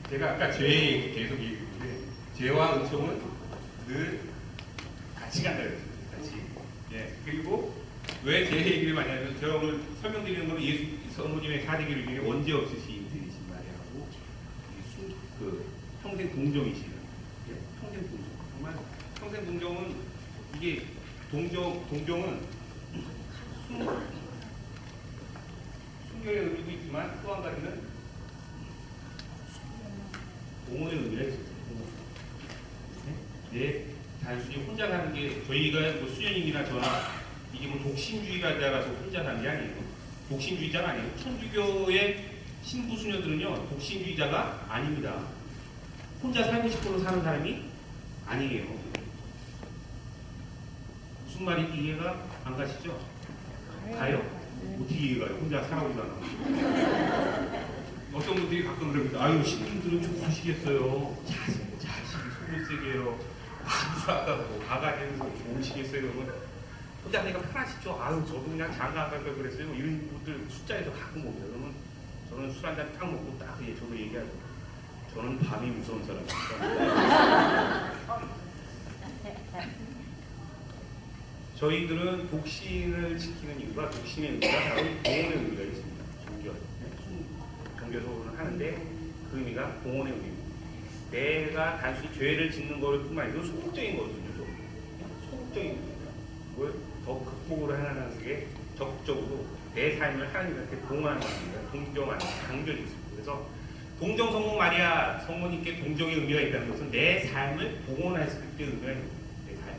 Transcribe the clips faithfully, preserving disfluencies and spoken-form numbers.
제가 아까 죄 얘기 계속 얘기했는데 죄와 은총은 늘 같이 간다 그랬어요. 같이. 예. 그리고 왜 죄 얘기를 많이 하냐면 제가 오늘 설명드리는 거는 예수 성모님의 사대기를 중에 원죄 없으신 분이신 말이야 하고 그 평생 동정이시는 예? 평생 동정. 정말 평생 동정은 이게 동정 동정은 순, 순결의 의미도 있지만 또 한 가지는 공헌의 의미가 있습니다. 네? 단순히 혼자 사는 게 저희가 뭐 수녀님이나 저나 이게 뭐 독신주의자라서 혼자 사는 게 아니에요. 독신주의자가 아니에요. 천주교의 신부 수녀들은요 독신주의자가 아닙니다. 혼자 살고 싶어서 사는 사람이 아니에요. 무슨 말인지 이해가 안 가시죠? 가요? 어떻게 이해가요? 혼자 살아오지 않아. 어떤 분들이 가끔 그럽니다. 아유, 신부들은 좀 보시겠어요. 자식, 자식이 속을 세게 해요. 아무사하고 가가지고 좋으시겠어요. 그러면 혼자 내가 편하시죠? 아유, 저도 그냥 장가 안 갈 걸 그랬어요. 이런 분들 숫자에서 가끔 옵니다. 그러면 저는 술 한잔 딱 먹고 딱 예, 저도 얘기하죠. 저는 밤이 무서운 사람입니다. 저희들은 독신을 지키는 이유가 독신의 의미가 바로 공헌의 의미가 있습니다. 종교. 종교적으로는 하는데 그 의미가 공헌의 의미입니다. 내가 단순히 죄를 짓는 것을 뿐만 아니라 소극적인 거거든요. 소극적인 겁니다. 그걸 더 극복으로 해나가는 게 적극적으로 내 삶을 하나님한테 공헌하는 겁니다. 동정하는 강조를 있습니다. 그래서 동정 성모 마리아 성모님께 동정의 의미가 있다는 것은 내 삶을 공헌했을 때 의미가 있는 겁니다. 내 삶.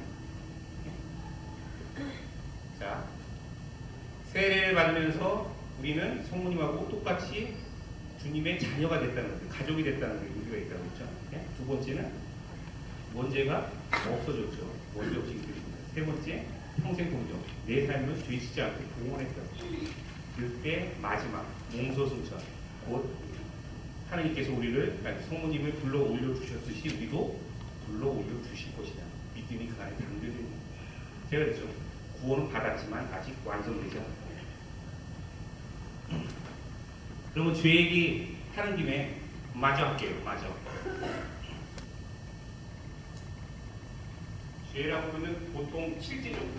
자, 세례를 받으면서 우리는 성모님하고 똑같이 주님의 자녀가 됐다는 거죠. 가족이 됐다는 게 의미가 있다고 했죠. 네? 두 번째는 원죄가 없어졌죠. 원죄 없이 그리십니다. 세 번째, 평생 동정. 내 삶을 죄짓지 않고 공헌했다. 그때 마지막 몽소승천. 곧 하나님께서 우리를 성모님을 불러 올려 주셨듯이 우리도 불러 올려 주실 것이다. 믿음이 그 안에 담겨져 있는 거예요. 제가 그랬죠. 구원은 받았지만 아직 완성되지 않았다. 그러면 죄 얘기 하는 김에 마저 할게요. 마저. 죄라고 하면 보통 실제적으로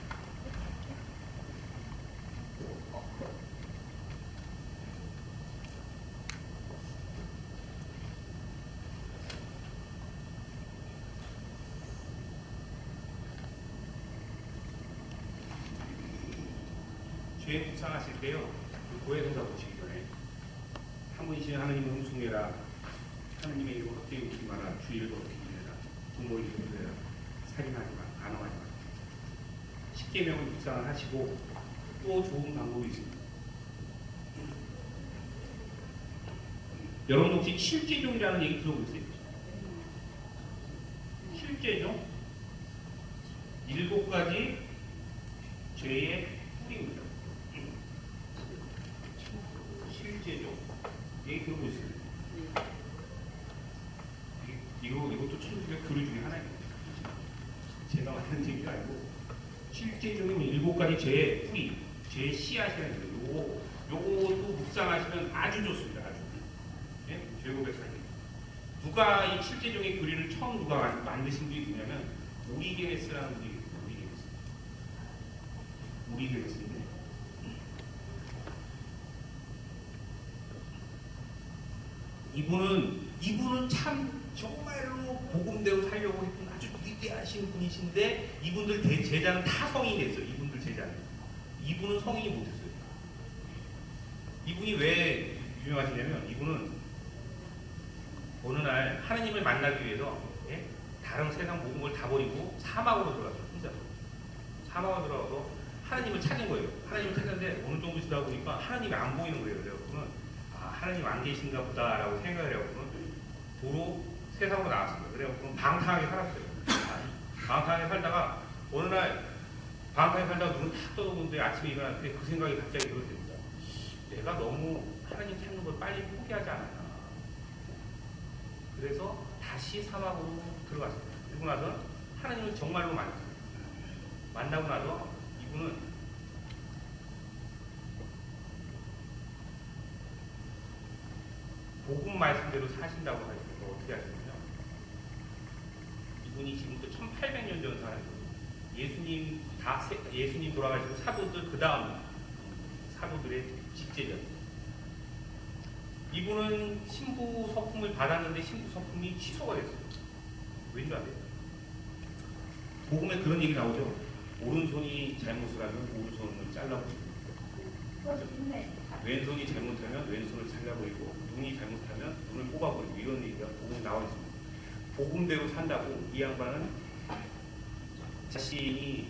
죄 묵상하실 때요. 그 고해성사 보시기 전에 한 분이신 하나님을 흠숭해라. 하나님의 이름을 헛되이 웃지 마라. 주의를 어떻게 지내라. 부모 이름을 부르라. 살인하지 마. 간음하지 마. 십계명을 묵상을 하시고 또 좋은 방법이 있습니다. 여러분 혹시 칠죄종이라는 얘기 들어보셨어요? 칠죄종? 일곱 가지 죄의 뿌리입니다. 칠죄종. 얘기 들어보셨어요? 이거, 이것도 천주교 교리 중에 하나입니다. 제가 만든 얘기가 아니고, 칠죄종이면 일곱 가지 죄의 뿌리, 죄의 씨앗이라는 거예요. 요거, 요것도 묵상하시면 아주 좋습니다. 아주. 예? 죄고백하기. 누가 이 칠죄종의 교리를 처음 누가 만드신 분이 누구냐면, 오리게네스라는 분이 있어요. 오리게네스. 오리게네스인데, 이분은, 이분은 참 정말로 복음대로 살려고 했던 아주 위대하신 분이신데 이분들 대, 제자는 다 성인이 됐어요. 이분들 제자는. 이분은 성인이 못했어요. 이분이 왜 유명하시냐면 이분은 어느 날 하나님을 만나기 위해서 예? 다른 세상 모든 걸 다 버리고 사막으로 들어갔어요. 혼자. 사막으로 들어가서 하나님을 찾은 거예요. 하나님을 찾는데 어느 정도 지나다 보니까 하나님이 안 보이는 거예요. 그래서 아, 하나님 안 계신가 보다라고 생각을 해요. 도로 세상으로 나왔습니다. 그래서 방탕하게 살았어요. 방탕하게 살다가 어느 날 방탕하게 살다가 눈을 탁 떠보는데 아침에 일어날 때 그 생각이 갑자기 들게 됩니다. 내가 너무 하나님 찾는 걸 빨리 포기하지 않았나. 그래서 다시 사막으로 들어갔습니다. 그리고 나서 하나님을 정말로 만났어요. 만나고 나서 이분은 복음 이분 말씀대로 사신다고 하시면 어떻게 하시냐면 이분이 지금부터 천팔백 년 전 사는 거예요. 예수님 다 예수님 돌아가시고 사도들 그 다음 사도들의 직제자. 이분은 신부 서품을 받았는데 신부 서품이 취소가 됐어요. 왠 줄 아세요? 복음에 그런 얘기 나오죠. 오른손이 잘못을 하면 오른손을 잘라버리고, 왼손이 잘못하면 왼손을 잘라버리고, 눈이 잘못하면 눈을 뽑아버리고, 이런 얘기가 복음에 나와 있습니다. 복음대로 산다고 이 양반은 자신이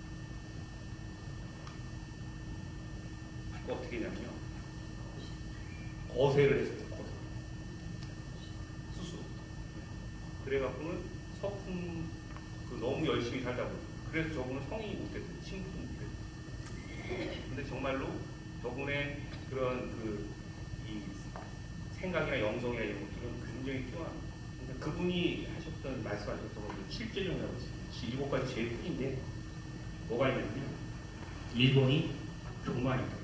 어떻게 했냐면요, 거세를 했었죠. 거세. 수수. 그래갖고는 서품 그 너무 열심히 살다 보니 그래서 저분은 성인이 못됐어요. 친구도 못됐어요. 근데 정말로 저분의 그런 그 이 생각이나 영성이나 이런 것들은 굉장히 뛰어납니다. 그러니까 그분이 하셨던 말씀하셨던 것들 칠제정이라고 있습니다. 일곱 가지 제일 큰인데 뭐가 있냐면요, 일 번이 교만입니다.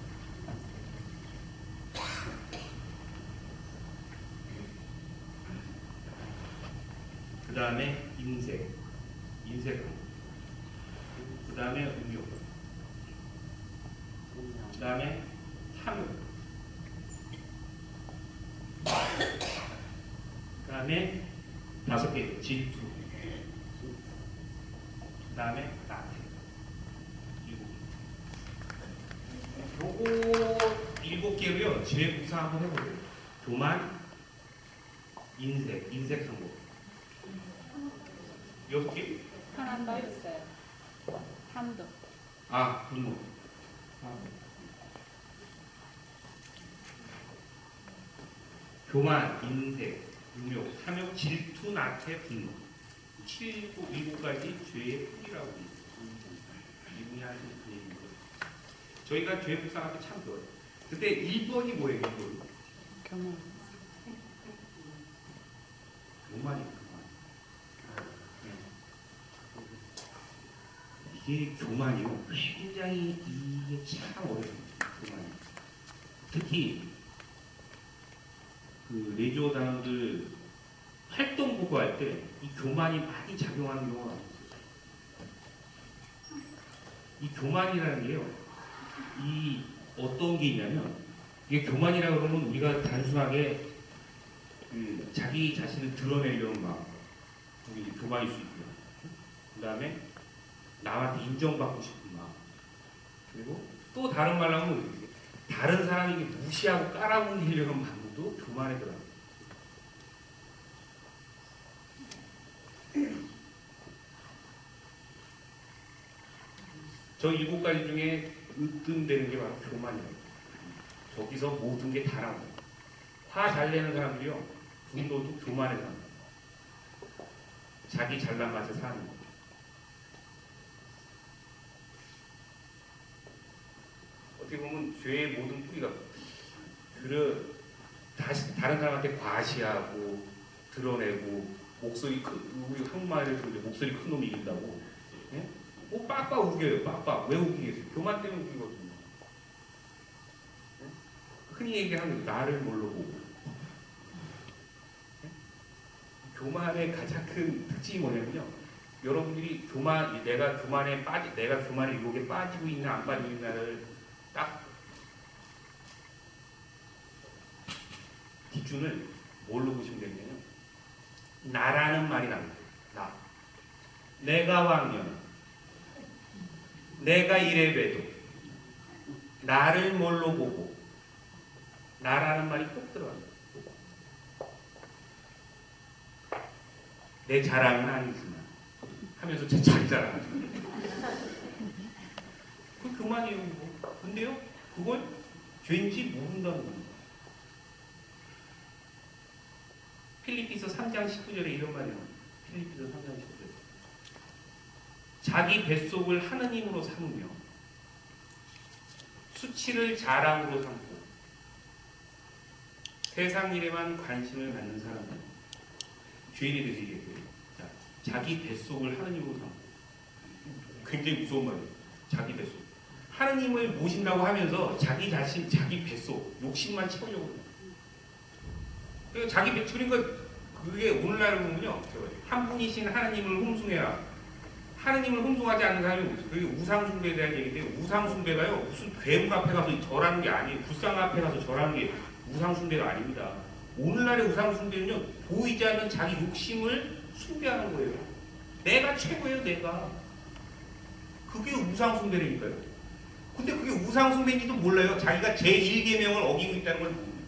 그 다음에 인색, 인색함. 그 다음에 음욕. 그 다음에 탐욕. 그 다음에 다섯 개, 질투. 그 다음에 나태. 일곱 개. 요거 일곱 개로요, 죄 묵상 한번 해보세요. 교만, 인색, 인색한 거. 여섯 개? 하나 더 있어요. 탐도. 아, 분노. 아. 교만, 인색, 음욕, 탐욕, 질투, 나태, 분노. 칠곱, 일곱 가지 죄의 뿌리라고 있습니다. 이분이 하신 그 얘기죠. 저희가 죄 묵상할 때 참 좋아요. 그때 일 번이 뭐예요, 일 번? 교만. 교만이요. 이게 교만이요. 굉장히 이게 참 어렵습니다. 교만이. 특히 그 레지오 단원들 활동 보고할 때 이 교만이 많이 작용하는 경우가 있어요. 이 교만이라는 게요, 이 어떤 게 있냐면, 이게 교만이라 그러면 우리가 단순하게 그 자기 자신을 드러내려는 마음, 그게 교만일 수 있고요. 그 다음에 남한테 인정받고 싶은 마음. 그리고 또 다른 말로 하면 다른 사람에게 무시하고 깔아뭉개려는 마음도 교만에 들어갑니다. 저 일곱 가지 중에 으뜸되는 게 바로 교만이에요. 저기서 모든 게 다 나옵니다. 화 잘 내는 사람들이요, 분노도 교만에 삽니다. 자기 잘난 맛에 사는 거예요. 어떻게 보면 죄의 모든 뿌리가 그 다시 다른 사람한테 과시하고 드러내고, 목소리 큰, 우리 한국말에서 목소리 큰 놈이 이긴다고, 예? 뭐 빡빡 우겨요. 빡빡. 왜 우기겠어요? 교만 때문에 우기거든요. 예? 흔히 얘기하는 나를 뭘로 보고. 예? 교만의 가장 큰 특징이 뭐냐면요, 여러분들이 교만, 내가 교만에 빠지, 내가 교만의 유혹에 빠지고 있나 안 빠지고 있나를 딱 기준을 뭘로 보시면 되냐면, 나라는 말이 나옵니다. 나. 내가 왕년. 내가 이래봬도. 나를 뭘로 보고. 나라는 말이 꼭 들어갑니다. 내 자랑은 아니지만 하면서 제 자기 자랑하죠. 그 교만이에요. 뭐. 근데요, 그걸 죄인지 모른다는 겁니다. 필리피서 삼 장 십구 절에 이런 말이 나옵니다. 필리피서 삼 장 십구 절. 자기 뱃속을 하느님으로 삼으며 수치를 자랑으로 삼고 세상 일에만 관심을 갖는 사람은 죄인이 되시겠고요. 자, 자기 뱃속을 하느님으로 삼고. 굉장히 무서운 말이에요. 자기 뱃속. 하느님을 모신다고 하면서 자기 자신, 자기 뱃속, 욕심만 채우려고 해요. 그 자기 그러니까 그게 오늘날 보면요, 한 분이신 하나님을 흠숭해라. 하나님을 흠숭하지 않는 사람이 그게 우상 숭배에 대한 얘기인데 우상 숭배가요 무슨 괴물 앞에 가서 절하는 게 아니에요. 불상 앞에 가서 절하는 게 우상 숭배가 아닙니다. 오늘날의 우상 숭배는요 보이지 않는 자기 욕심을 숭배하는 거예요. 내가 최고예요, 내가. 그게 우상 숭배라니까요. 근데 그게 우상 숭배인지도 몰라요. 자기가 제일 계명을 어기고 있다는 걸 모릅니다.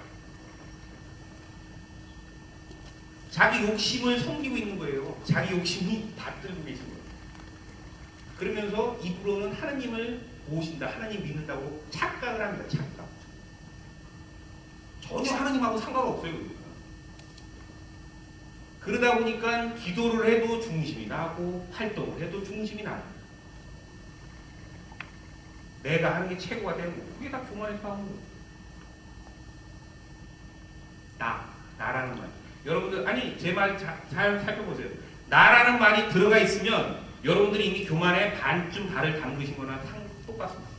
자기 욕심을 섬기고 있는 거예요. 자기 욕심이 받들고 계신 거예요. 그러면서 입으로는 하나님을 모신다, 하나님 믿는다고 착각을 합니다. 착각. 전혀 하나님하고 상관없어요. 그러니까. 그러다 보니까 기도를 해도 중심이 나고 활동을 해도 중심이 나요. 내가 하는 게 최고가 되는 거예요. 그게 다 교만의 싸움인 거예요. 나, 나라는 말. 여러분들 아니 제 말 잘 살펴보세요. 나라는 말이 들어가 있으면 여러분들이 이미 교만에 반쯤 발을 담그신 거나 상, 똑같습니다.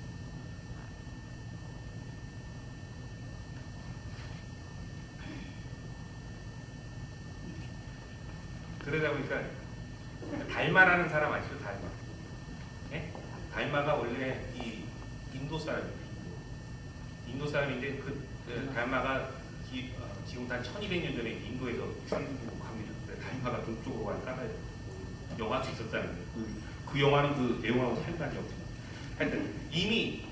그러다 보니까 달마라는 사람 아시죠? 달마. 예? 달마가 원래 이 인도 사람이에요. 인도 사람인데 그, 그 달마가 기, 어, 지금 한 천이백 년 전에 인도에서 중국으로 갑니다. 달마가 동쪽으로 가는 까다요. 영화도 있었다는 거예요. 그, 그 영화는 그 내용하고 상관이 없어요. 하여튼 이미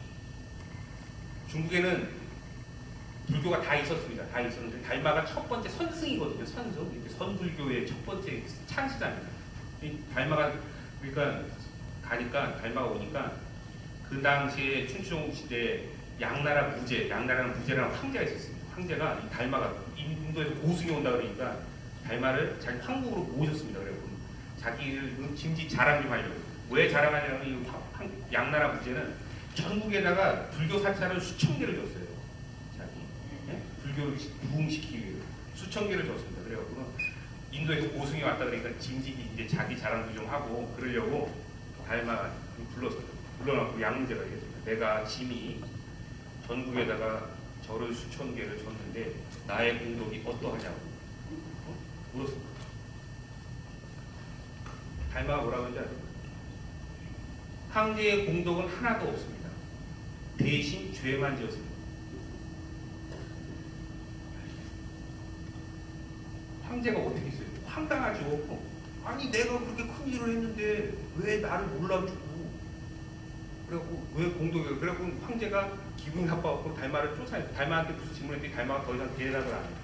중국에는 불교가 다 있었습니다. 다 있었는데 달마가 첫 번째 선승이거든요. 선승. 선불교의 첫 번째 창시자입니다. 이 달마가 그러니까 가니까 달마가 오니까 그 당시에 춘추 시대 양나라 무제, 양나라는 무제라는 황제가 있었습니다. 황제가 이 달마가 인도에서 고승이 온다 그러니까 달마를 자기 황국으로 모셨습니다. 그래서 자기를 짐짓 자랑 좀 하려고. 왜 자랑하냐면 이 양나라 무제는 전국에다가 불교 사찰을 수천 개를 줬어요. 자기 예? 불교를 부흥시키기 위해 수천 개를 줬습니다. 그래갖고는 인도에서 고승이 왔다 그러니까 짐짓이 이제 자기 자랑도 좀 하고 그러려고 달마 불렀습니다. 불러놓고 양무제가 얘기했습니다. 내가 짐이 전국에다가 절을 수천 개를 줬는데 나의 공덕이 어떠하냐고 어? 물었습니다. 달마가 뭐라고 하는지 아세요? 황제의 공덕은 하나도 없습니다. 대신 죄만 지었습니다. 황제가 어떻게 했어요? 황당하죠. 아니 내가 그렇게 큰 일을 했는데 왜 나를 몰라주고 그래갖고 왜 공덕이 그래갖고 황제가 기분이 나빠갖고 달마를 쫓아요. 달마한테 무슨 질문했더니 달마가 더 이상 대답을 안 해요.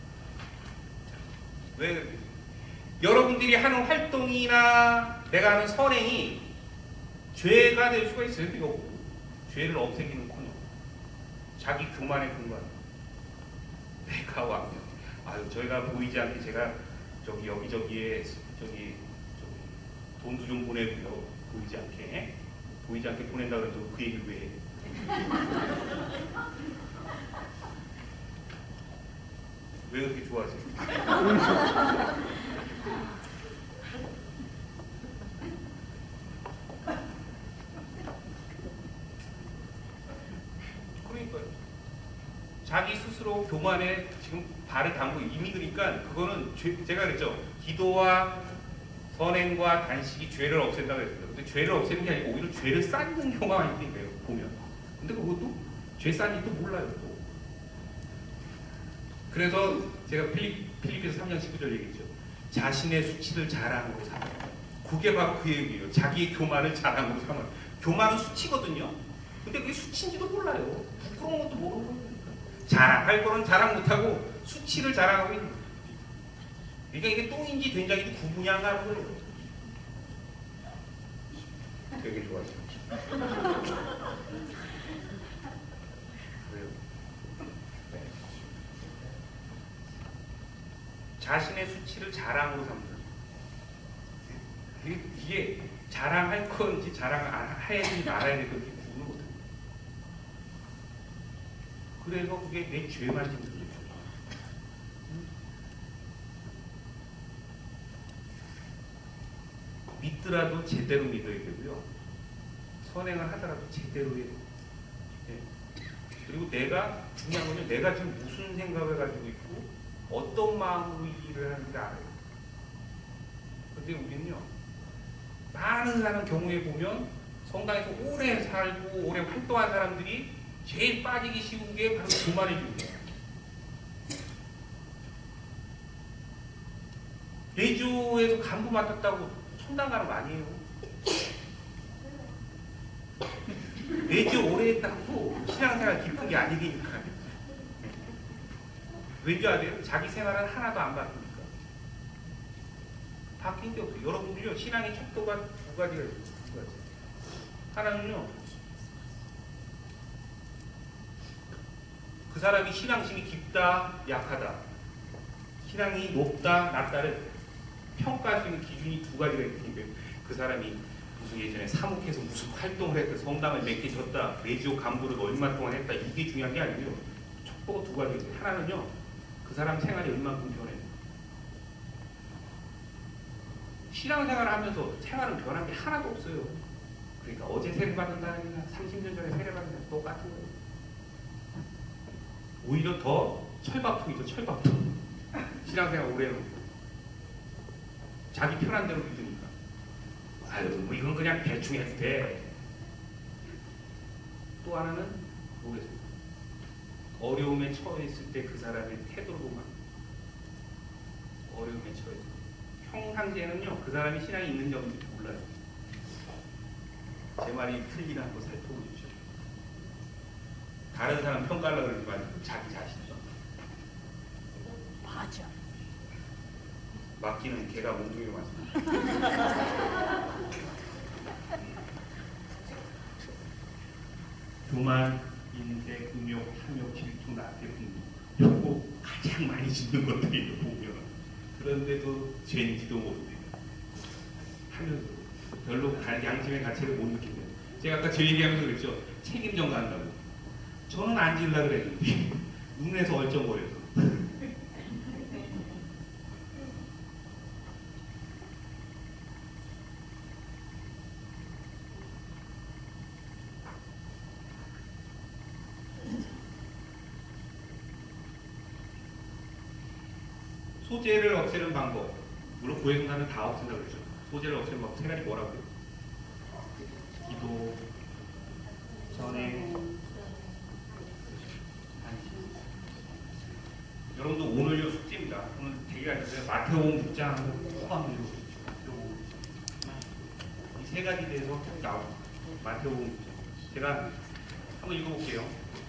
왜 여러분들이 하는 활동이나 내가 하는 선행이 죄가 될 수가 있어요. 이거 죄를 없애기는 코너. 자기 교만의 근간. 내가 왕년. 아유 저희가 보이지 않게 제가 저기 여기저기에 저기, 저기 돈도 좀 보내고요. 보이지 않게 보이지 않게 보낸다 그래도 그 얘기를 왜 해? 왜 그렇게 좋아하세요? 자기 스스로 교만에 지금 발을 담고 이미 그러니까 그거는 죄, 제가 그랬죠. 기도와 선행과 단식이 죄를 없앤다고 했어요. 근데 죄를 없애는 게 아니고 오히려 죄를 쌓는 경우가 많이 있는 거예요. 보면. 근데 그것도 죄 쌓는지도 몰라요. 또. 그래서 제가 필립, 필립에서 삼 장 십구 절 얘기했죠. 자신의 수치를 자랑으로 삼아. 그게 바로 그 얘기예요. 자기의 교만을 자랑으로 삼아. 교만은 수치거든요. 근데 그게 수치인지도 몰라요. 부끄러운 것도 모르는 거예요. 자랑할 거는 자랑 못하고 수치를 자랑하고 있는 거예요. 그러니까 이게 똥인지 된장인지 구분이 안 가는 거예요. 되게 좋아하시죠. 왜요? 네. 자신의 수치를 자랑으로 삼는. 이게 자랑할 건지 자랑을 안 해야 되는지 말아야 될 건지 구분을 못해요. 그래서 그게 내 죄만 짓는 거죠. 믿더라도 제대로 믿어야 되고요. 선행을 하더라도 제대로 해야 돼요. 네. 그리고 내가 중요한 건요. 내가 지금 무슨 생각을 가지고 있고 어떤 마음으로 이 일을 하는지 알아요. 근데 우리는요. 많은 사람 경우에 보면 성당에서 오래 살고 오래 활동한 사람들이 제일 빠지기 쉬운 게 바로 교만해집니다. 대조에서 간부 맡았다고 성당 가는 거 아니에요. 대조 오래 했다고 신앙생활 깊은 게 아니니까. 왠지 아세요? 자기 생활은 하나도 안 바뀌니까. 바뀐 게 없어요. 여러분들요, 신앙의 척도가 두 가지가 있어요. 두 가지. 하나는요, 그 사람이 신앙심이 깊다, 약하다. 신앙이 높다, 낮다를 평가할 수 있는 기준이 두 가지가 있는데, 그 사람이 무슨 예전에 사목해서 무슨 활동을 했다, 성당을 몇 개 졌다, 레지오 간부를 얼마 동안 했다, 이게 중요한 게 아니고요. 척도가 두 가지예요. 하나는요, 그 사람 생활이 얼마큼 변해. 신앙생활을 하면서 생활은 변한 게 하나도 없어요. 그러니까 어제 세례받는다는 삼십 년 전에 세례받는 게 똑같은 거예요. 오히려 더 철밥통이죠. 철밥통. 신앙생활 오래 해놓고 자기 편한 대로 믿으니까 아유 뭐 이건 그냥 대충 해도 돼. 또 하나는 모르겠어요. 어려움에 처했을 때 그 사람의 태도를 보면 어려움에 처했을 때 평상시에는요 그 사람이 신앙이 있는 점인지 몰라요. 제 말이 틀리나 한번 살펴보십시오. 다른 사람 평가하려고 그러지 말고 자기 자신이죠. 맞아. 맡기는 개가 몸뚱이로 맞습니다. 교만, 인색, 음욕, 탐욕, 질투, 낙태, 분노 요거 가장 많이 짓는 것들이에요. 보면 그런데도 죄인지도 모릅니다. 하면서 별로 양심의 가치를 못 느끼는. 제가 아까 저 얘기하면서 그랬죠. 책임 전가한다고. 저는 안 질라 그랬는데 눈에서 얼쩡거려서. 소재를 없애는 방법. 물론 고해성사는 다 없앤다고 그랬죠. 소재를 없애는 방법 세 가지 뭐라고요? 기도, 선행, 여러분도 오늘요 숙제입니다. 오늘 되게 가지고요. 마태복음 육 장 꼭 한번 읽어보십시오. 이 세 가지 대해서 꼭 나옵니다. 마태복음 육 장. 제가 한번 읽어볼게요.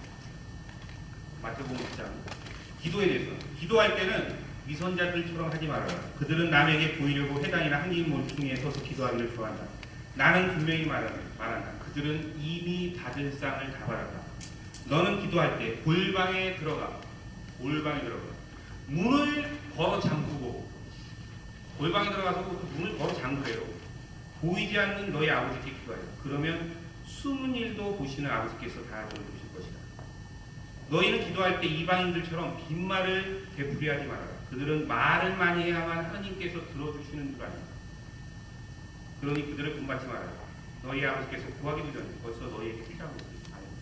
마태복음 육 장. 기도에 대해서. 기도할 때는 위선자들처럼 하지 말아라. 그들은 남에게 보이려고 회당이나 항림 몰퉁이에 서서 기도하기를 좋아한다. 나는 분명히 말한다. 그들은 이미 받은 쌍을 다 받았다. 너는 기도할 때 골방에 들어가. 골방에 들어가. 문을 걸어 잠그고. 골방에 들어가서 그 문을 걸어 잠그래요. 보이지 않는 너희 아버지께 기도하여. 그러면 숨은 일도 보시는 아버지께서 다 돌보실 것이다. 너희는 기도할 때 이방인들처럼 빈말을 되풀이하지 말아라. 그들은 말을 많이 해야만 하나님께서 들어주시는 줄 아니까. 그러니 그들을 분받지 말아라. 너희 아버지께서 구하기도 전에 벌써 너희에게 필요한 것을 아닙니다.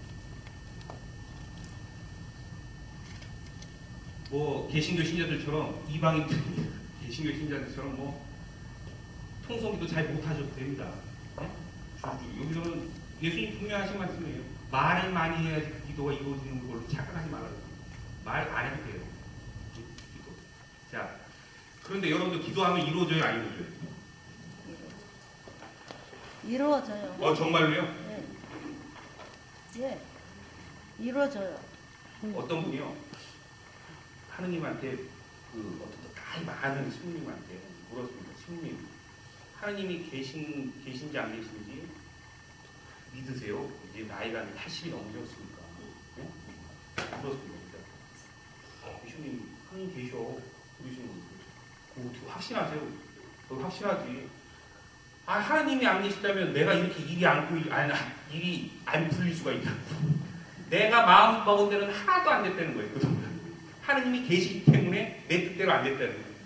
뭐 개신교 신자들처럼 이방인들 개신교 신자들처럼 뭐 통성기도 잘 못하셔도 됩니다. 네? 여기서는 예수님 분명하신 말씀이에요. 말을 많이 해야지 그 기도가 이루어지는 걸로 착각하지 말아요. 말 안 해도 돼요. 기도. 자, 그런데 여러분들 기도하면 이루어져요, 안 이루어져요? 이루어져요. 어, 정말로요? 예. 예. 이루어져요. 어떤 분이요? 하느님한테 그 어떤 나이 많은 신부님한테 물었습니다. 신부님, 하느님이 계신 계신지 안 계신지 믿으세요? 이제 나이가 팔십이 넘으셨으니까. 네? 물었습니다. 신부님, 하느님 계셔. 그러시는 거예요. 어떻게 확신하세요? 너 확신하지? 아, 하나님이 안 계시다면 내가 이렇게 일이 안 풀리, 아니, 일이 안 풀릴 수가 있다고. 내가 마음 먹은 데는 하나도 안 됐다는 거예요. 하나님이 계시기 때문에 내 뜻대로 안 됐다는 거예요.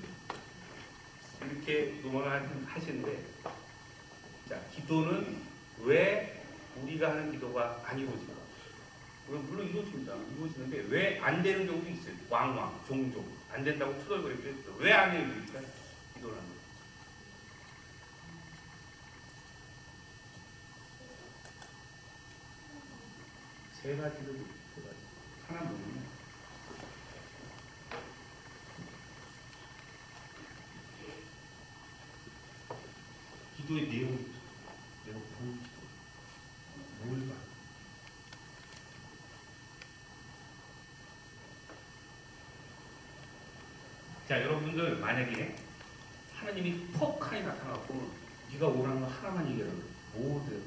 이렇게 노망을 하시는데, 자, 기도는 왜 우리가 하는 기도가 안 이루어질까? 물론, 물론 이루어집니다. 이루어지는데 왜 안 되는 경우도 있어요. 왕왕, 종종. 안 된다고 투덜거릴 때 왜 안 해요? 그러니까 기도를 하는 거예요. 세 가지를 세 가지. 하나 뭐냐면 기도의 내용이 있어요. 내가 뭘 기도, 뭘 봐. 자, 여러분들 만약에 하나님이 퍽 하게 나타나고 네가 원하는 거 하나만 얘기하라고 뭐 돼요?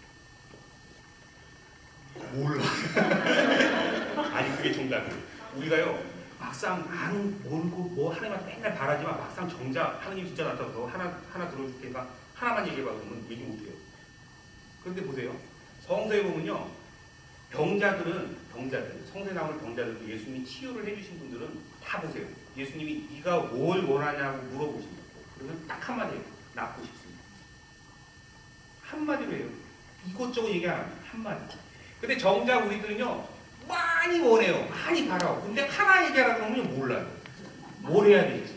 몰라. 아니 그게 정답이에요. 우리가요 막상 아는 모르고 뭐 하나님한테 맨날 바라지만 막상 정작 하나님 진짜 나타나서 하나 하나 들어줄 테니까 하나만 얘기해봐 그러면 얘기 못해요. 그런데 보세요. 성서에 보면요 병자들은 병자들 성서에 나오는 병자들도 예수님이 치유를 해주신 분들은 다 보세요. 예수님이 네가 뭘 원하냐고 물어보십니다. 그러면 딱 한마디예요. 낫고 싶습니다. 한마디로 해요. 이것저것 얘기 안 합니다. 한마디. 근데 정작 우리들은요 많이 원해요. 많이 바라요. 근데 하나 얘기하라 그러면 몰라요. 뭘 해야 될지.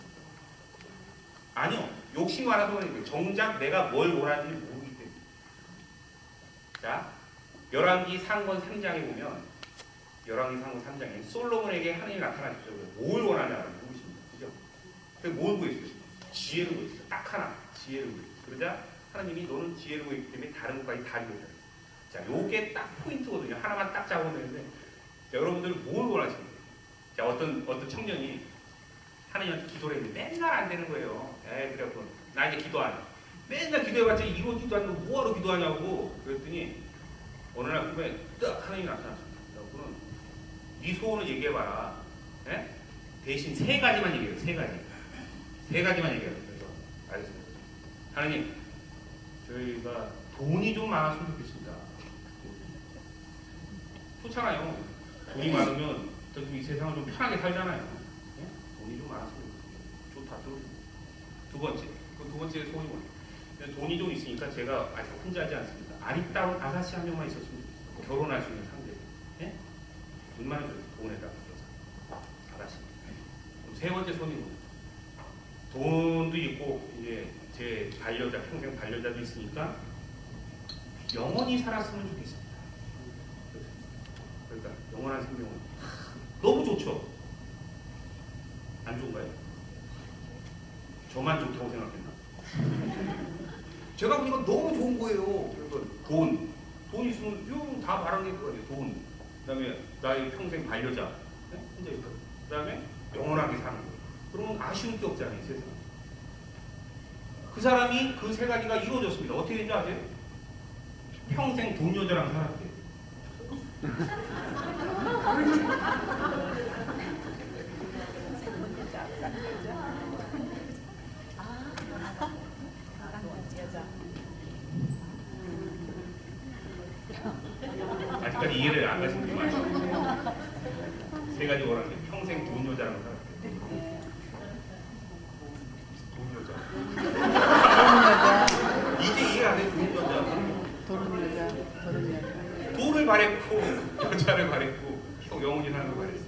아니요. 욕심 많아서 그런 거예요. 정작 내가 뭘 원하는지 모르기 때문에. 자, 열왕기 상권 삼 장에 보면 열왕기 상권 삼 장에 솔로몬에게 하나님이 나타나셨죠. 뭘 원하냐고 물으십니다. 그죠? 그래서 뭘 구했어요? 지혜를 구했어요. 딱 하나. 지혜를 구했어요. 그러자 하나님이 너는 지혜를 구했기 때문에 다른 것까지 다 이루어져. 자, 요게 딱 포인트거든요. 하나만 딱 잡으면 되는데, 자, 여러분들 뭘 원하십니까? 자, 어떤, 어떤 청년이 하나님한테 기도를 했는데 맨날 안 되는 거예요. 에이, 그래갖고, 나 이제 기도 안 해. 맨날 기도해봤자 이루어지도 않고 뭐하러 기도하냐고. 그랬더니, 어느 날 꿈에 딱 하나님이 나타났습니다. 그래갖고는, 네 소원을 얘기해봐라. 예? 대신 세 가지만 얘기해요. 세 가지. 세 가지만 얘기해요. 그래서, 알겠습니다. 하나님, 저희가 돈이 좀 많았으면 좋겠습니다. 좋잖아요. 돈이 많으면 이 세상을 좀 편하게 살잖아요. 네? 돈이 좀 많았으면 좋다. 두 번째, 그 두 번째 소원이 뭐예요? 돈이 좀 있으니까 제가 아직 혼자하지 않습니다. 아리따운 아가씨 한 명만 있었으면 좋겠어요. 결혼할 수 있는 상대. 네? 얼마나 줘요? 돈에다가 아가씨. 그럼 세 번째 소원이 뭐예요? 돈도 있고 이제 제 반려자 평생 반려자도 있으니까 영원히 살았으면 좋겠습니다. 그러니까 영원한 생명은 너무 좋죠. 안 좋은가요? 저만 좋다고 생각했나? 제가 보니까 너무 좋은 거예요. 그래서 돈, 돈 있으면 쭉 다 말하는 게 그거예요. 돈, 그다음에 나의 평생 반려자, 네? 혼자 있고, 그다음에 영원하게 사는 거. 그러면 아쉬울 게 없잖아요, 이 세상. 그 사람이 그 세 가지가 이루어졌습니다. 어떻게 된지 아세요? 평생 돈 여자랑 살았대요. 아직까지 이해를 안 가신 분이 많아요. 세 가지 원하는 게 평생 돈 여자랑 살았대요. 돈 여자. 이제 이해 안 해, 돈 여자. 도른 여자, 도른 여자. 돈을 바랬고, 여자를 바랬고, 영혼이 사는 걸 바랬어.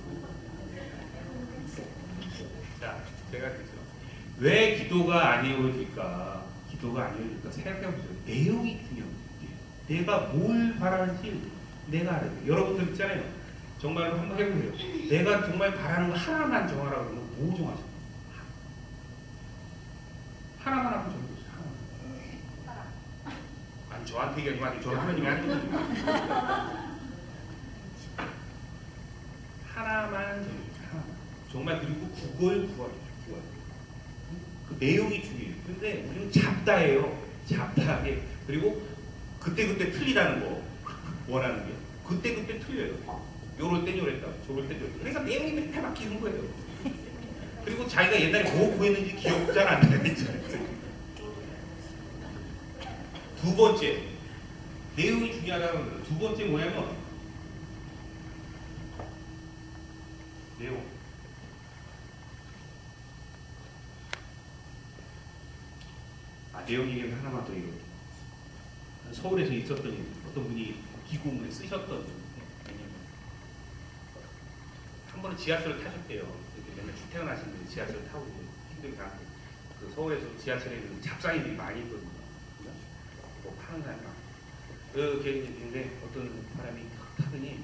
자, 제가 그랬죠. 왜 기도가 안 이루어질까? 기도가 안 이루어질까? 생각해보세요. 내용이 중요해요. 내가 뭘 바라는지 내가 알아요. 여러분들 있잖아요. 정말로 한번 해보세요. 내가 정말 바라는 거 하나만 정하라고 그러면 뭐 정하세요? 하나만 하면 정해주세요. 하나만. 아니, 저한테 얘기하지 마세요. 저는 하나님이 하는 거니까. 하나만 정해주세요. 정말 그리고 그걸 구하죠. 구하죠. 그 내용이 중요해요. 근데 우리는 잡다해요. 잡다하게. 그리고 그때그때 틀리다는 거 원하는 게 그때그때 틀려요. 요럴 땐 요랬다. 저럴 땐 요랬다. 그러니까 내용이 맨날 바뀌는 거예요. 그리고 자기가 옛날에 뭐 구했는지 기억 잘 안 나요. 두 번째 내용이 중요하다는 거예요. 두 번째 뭐냐면 내용. 아, 내용 얘기는 하나만 더 이거. 서울에서 있었던 어떤 분이 기고문에 쓰셨던 번은 지하철을 타셨대요. 이렇게 맨날 출퇴근하시는 분이 지하철 타고 힘들게 가는데 그 서울에서 지하철에는 잡상인들이 많이 있거든요. 뭐 파는 사람이 많고. 그렇게 있는데 어떤 사람이 타더니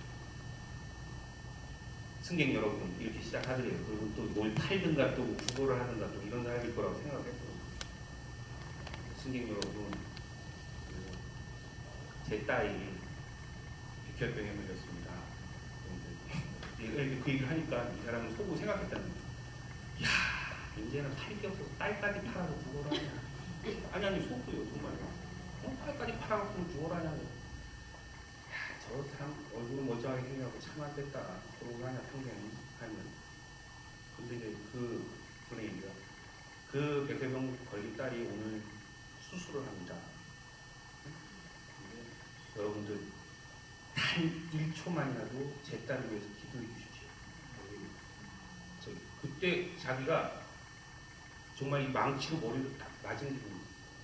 승객 여러분 이렇게 시작하더래요. 그리고 또 뭘 팔든가 또 구걸을 하든가 또 이런 사람일 거라고 생각을 했고 승객 여러분 제 딸이 백혈병에 걸렸습니다. 그 얘기를 하니까 이 사람은 속으로 생각했다는 거예요. 이야 이제는 팔 게 없어서 딸까지 팔아서 구걸을 하냐. 아니 아니 속도요 정말요. 어? 딸까지 팔아갖고 구걸하냐고. 저 참 얼굴 멀쩡하게 생겨갖고 참 안 됐다. 그러고 하냐 평생 하면. 근데 이제 그 분의 얘기가 그 백혈병 걸린 딸이 오늘 수술을 합니다. 근데 여러분들 단 일 초만이라도 제 딸을 위해서 기도해 주십시오. 저, 그때 자기가 정말 이 망치로 머리를 딱 맞은 기분입니다.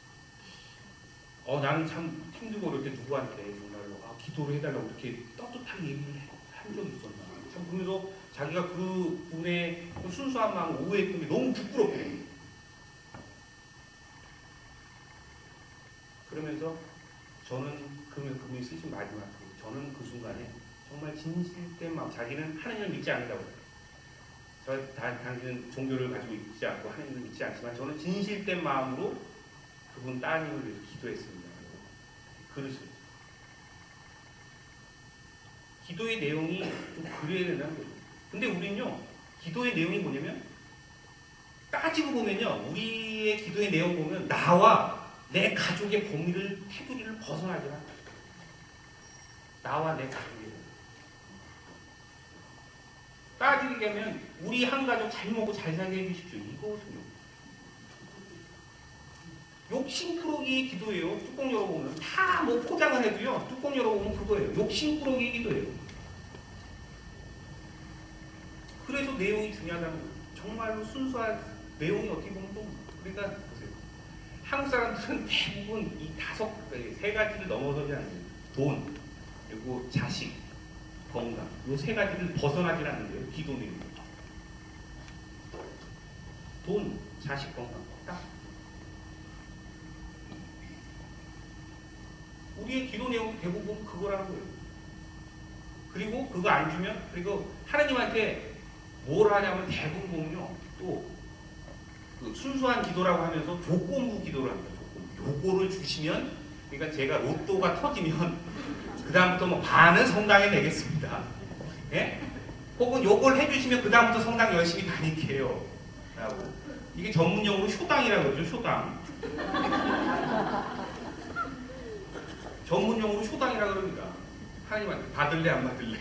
어, 나는 참 힘들고 어릴 때 누구한테 정말로 아, 기도를 해달라고 이렇게 떳떳하게 얘기를 한 적이 있었나. 참 그러면서 자기가 그 분의 그 순수한 마음을 오해했던 게 너무 부끄럽거든요. 그러면서 저는 그, 그분이 쓰신 마지막 저는 그 순간에 정말 진실된 마음, 자기는 하나님을 믿지 않는다고 해요. 저 당신은 종교를 가지고 있지 않고 하나님을 믿지 않지만 저는 진실된 마음으로 그분 따님을 위해서 기도했습니다. 글을 써요. 기도의 내용이 좀 그래야 된다는 거죠. 근데 우리는요, 기도의 내용이 뭐냐면 따지고 보면요, 우리의 기도의 내용 보면 나와 내 가족의 범위를 테두리를 벗어나지 않아요. 나와 내 가족이 따지게 되면 우리 한 가족 잘 먹고 잘 살게 해주십시오. 이거거든요. 욕심꾸러기의 기도예요. 뚜껑 열어보면 다 뭐 포장을 해도요. 뚜껑 열어보면 그거예요. 욕심꾸러기의 기도예요. 그래서 내용이 중요하다는 거예요. 정말로 순수한 내용이 어떻게 보면 또 그러니까 보세요. 한국 사람들은 대부분 이 다섯 세 가지를 넘어서지 않아요. 돈 그리고 자식, 건강 이 세 가지를 벗어나질 않는데요. 기도 내용. 돈, 자식, 건강 딱. 우리의 기도 내용이 대부분 그거라는 거예요. 그리고 그거 안 주면 그리고 하나님한테 뭘 하냐면 대부분 보면요. 또 그 순수한 기도라고 하면서 조건부 기도를 합니다. 조건부. 요거를 주시면 그러니까 제가 로또가 터지면 그 다음부터 뭐 반은 성당에 내겠습니다. 예? 혹은 요걸 해주시면 그 다음부터 성당 열심히 다닐게요. 라고. 이게 전문용어로 효당이라고 그러죠. 효당. 전문용어로 효당이라고 그럽니다. 하나님한테 받을래 안 받을래.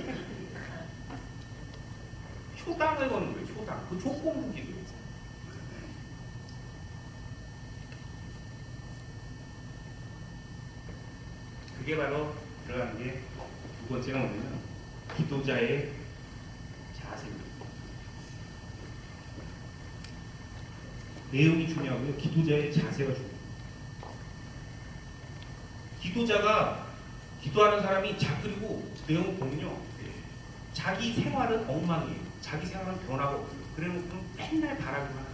효당을 거는 거예요. 효당. 그 조건부 기도. 그게 바로 들어가는 게 두 번째가 뭐냐면 기도자의 자세입니다. 내용이 중요하고요. 기도자의 자세가 중요해요. 기도자가 기도하는 사람이 자 그리고 내용을 보면요. 자기 생활은 엉망이에요. 자기 생활은 변화가 없어요. 그래놓고 맨날 바라기만 해요.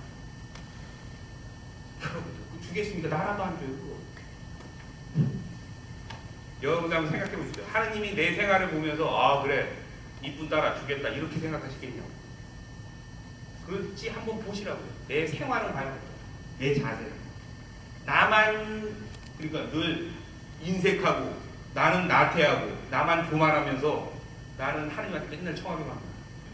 그 주겠습니까? 나라도 안 줘요. 여러분들 한번 생각해 보시죠. 하느님이 내 생활을 보면서 아 그래 이쁜 딸아 주겠다 이렇게 생각하시겠냐고. 그렇지 한번 보시라고요. 내 생활은 봐요. 내 자세. 나만 그러니까 늘 인색하고 나는 나태하고 나만 교만하면서 나는 하느님한테 맨날 청하기만 합니다.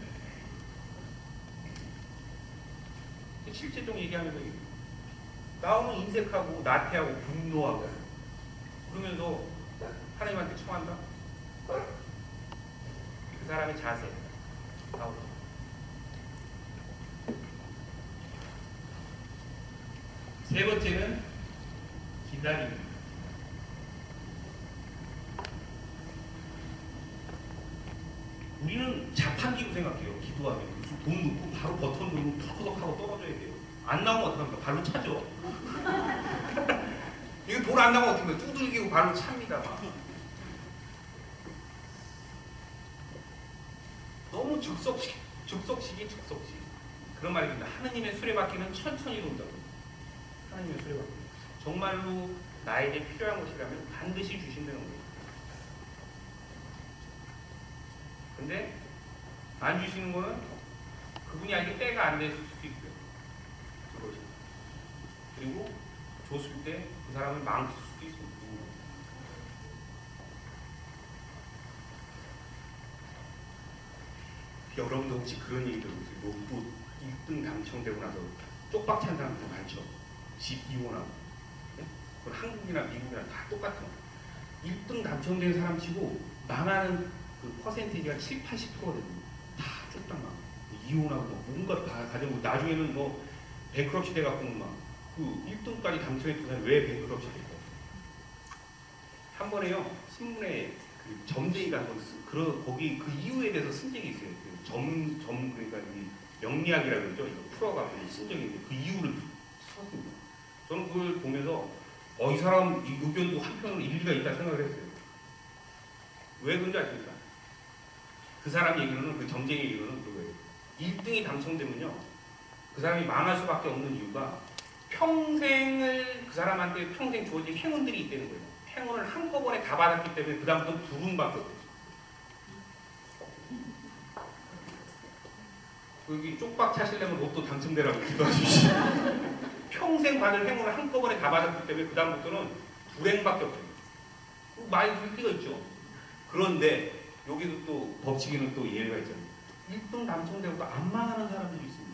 실제적으로 얘기하면서 나오는 인색하고 나태하고 분노하고 그러면서 하나님한테 청한다? 그 사람의 자세 나오죠. 세 번째는 기다림입니다. 우리는 자판기로 생각해요. 기도하면 무슨 돈 넣고 바로 버튼 누르고 턱턱하고 떨어져야 돼요. 안 나오면 어떡합니까? 발로 차죠. 이거 돈 안 나오면 어떡합니까? 두들기고 발로 찹니다. 막. 너무 모든 즉석식, 즉석식이 즉석식. 그런 말이 있습니다. 하느님의 수레바퀴는 천천히 돈다고. 하느님의 수레바퀴. 정말로 나에게 필요한 것이라면 반드시 주신다는 거예요. 근데 안 주시는 거는 그분이 아직 때가 안 됐을 수도 있고요. 그것이. 그리고 줬을 때 그 사람을 망칠 수도 있습니다. 여러분도 혹시 그런 얘기 들어보세요? 로또 일 등 당첨되고 나서 쪽박 찬 사람들 많죠? 집 이혼하고. 네? 그건 한국이나 미국이나 다 똑같아요. 일 등 당첨된 사람 치고 망하는 그 퍼센테이지가 칠, 팔십 퍼센트가 됩니다. 다 쪽박 망. 이혼하고 뭐 뭔가 다 가지고 나중에는 뭐 뱅크럽시 돼갖고는 막 그 일 등까지 당첨했던 사람이 왜 뱅크럽시 될까? 한 번에요 신문에 그 점쟁이가 한 번 그 거기 그 이유에 대해서 쓴 적이 있어요. 그 점, 점 그러니까 이 명리학이라고 그러죠. 이거 풀어가지고 쓴 적이 있는데 그 이유를 썼습니다. 저는 그걸 보면서 어, 이 사람 이 의견도 한편으로 일리가 있다 생각을 했어요. 왜 그런지 아십니까? 그 사람 얘기로는 그 점쟁이 얘기로는 그거예요. 일 등이 당첨되면요 그 사람이 망할 수밖에 없는 이유가 평생을 그 사람한테 평생 주어진 행운들이 있다는 거예요. 행운을 한꺼번에 다 받았기 때문에 그 다음부터는 불운밖에 없어요. 여기 쪽박 차시려면 로또 당첨되라고 기도하십시오. 평생 받을 행운을 한꺼번에 다 받았기 때문에 그 다음부터는 불행밖에 없어요. 많이 들 때가 있죠. 그런데 여기도 또 법칙에는 또 예외가 있잖아요. 일 등 당첨되고 안 망하는 사람들이 있습니다.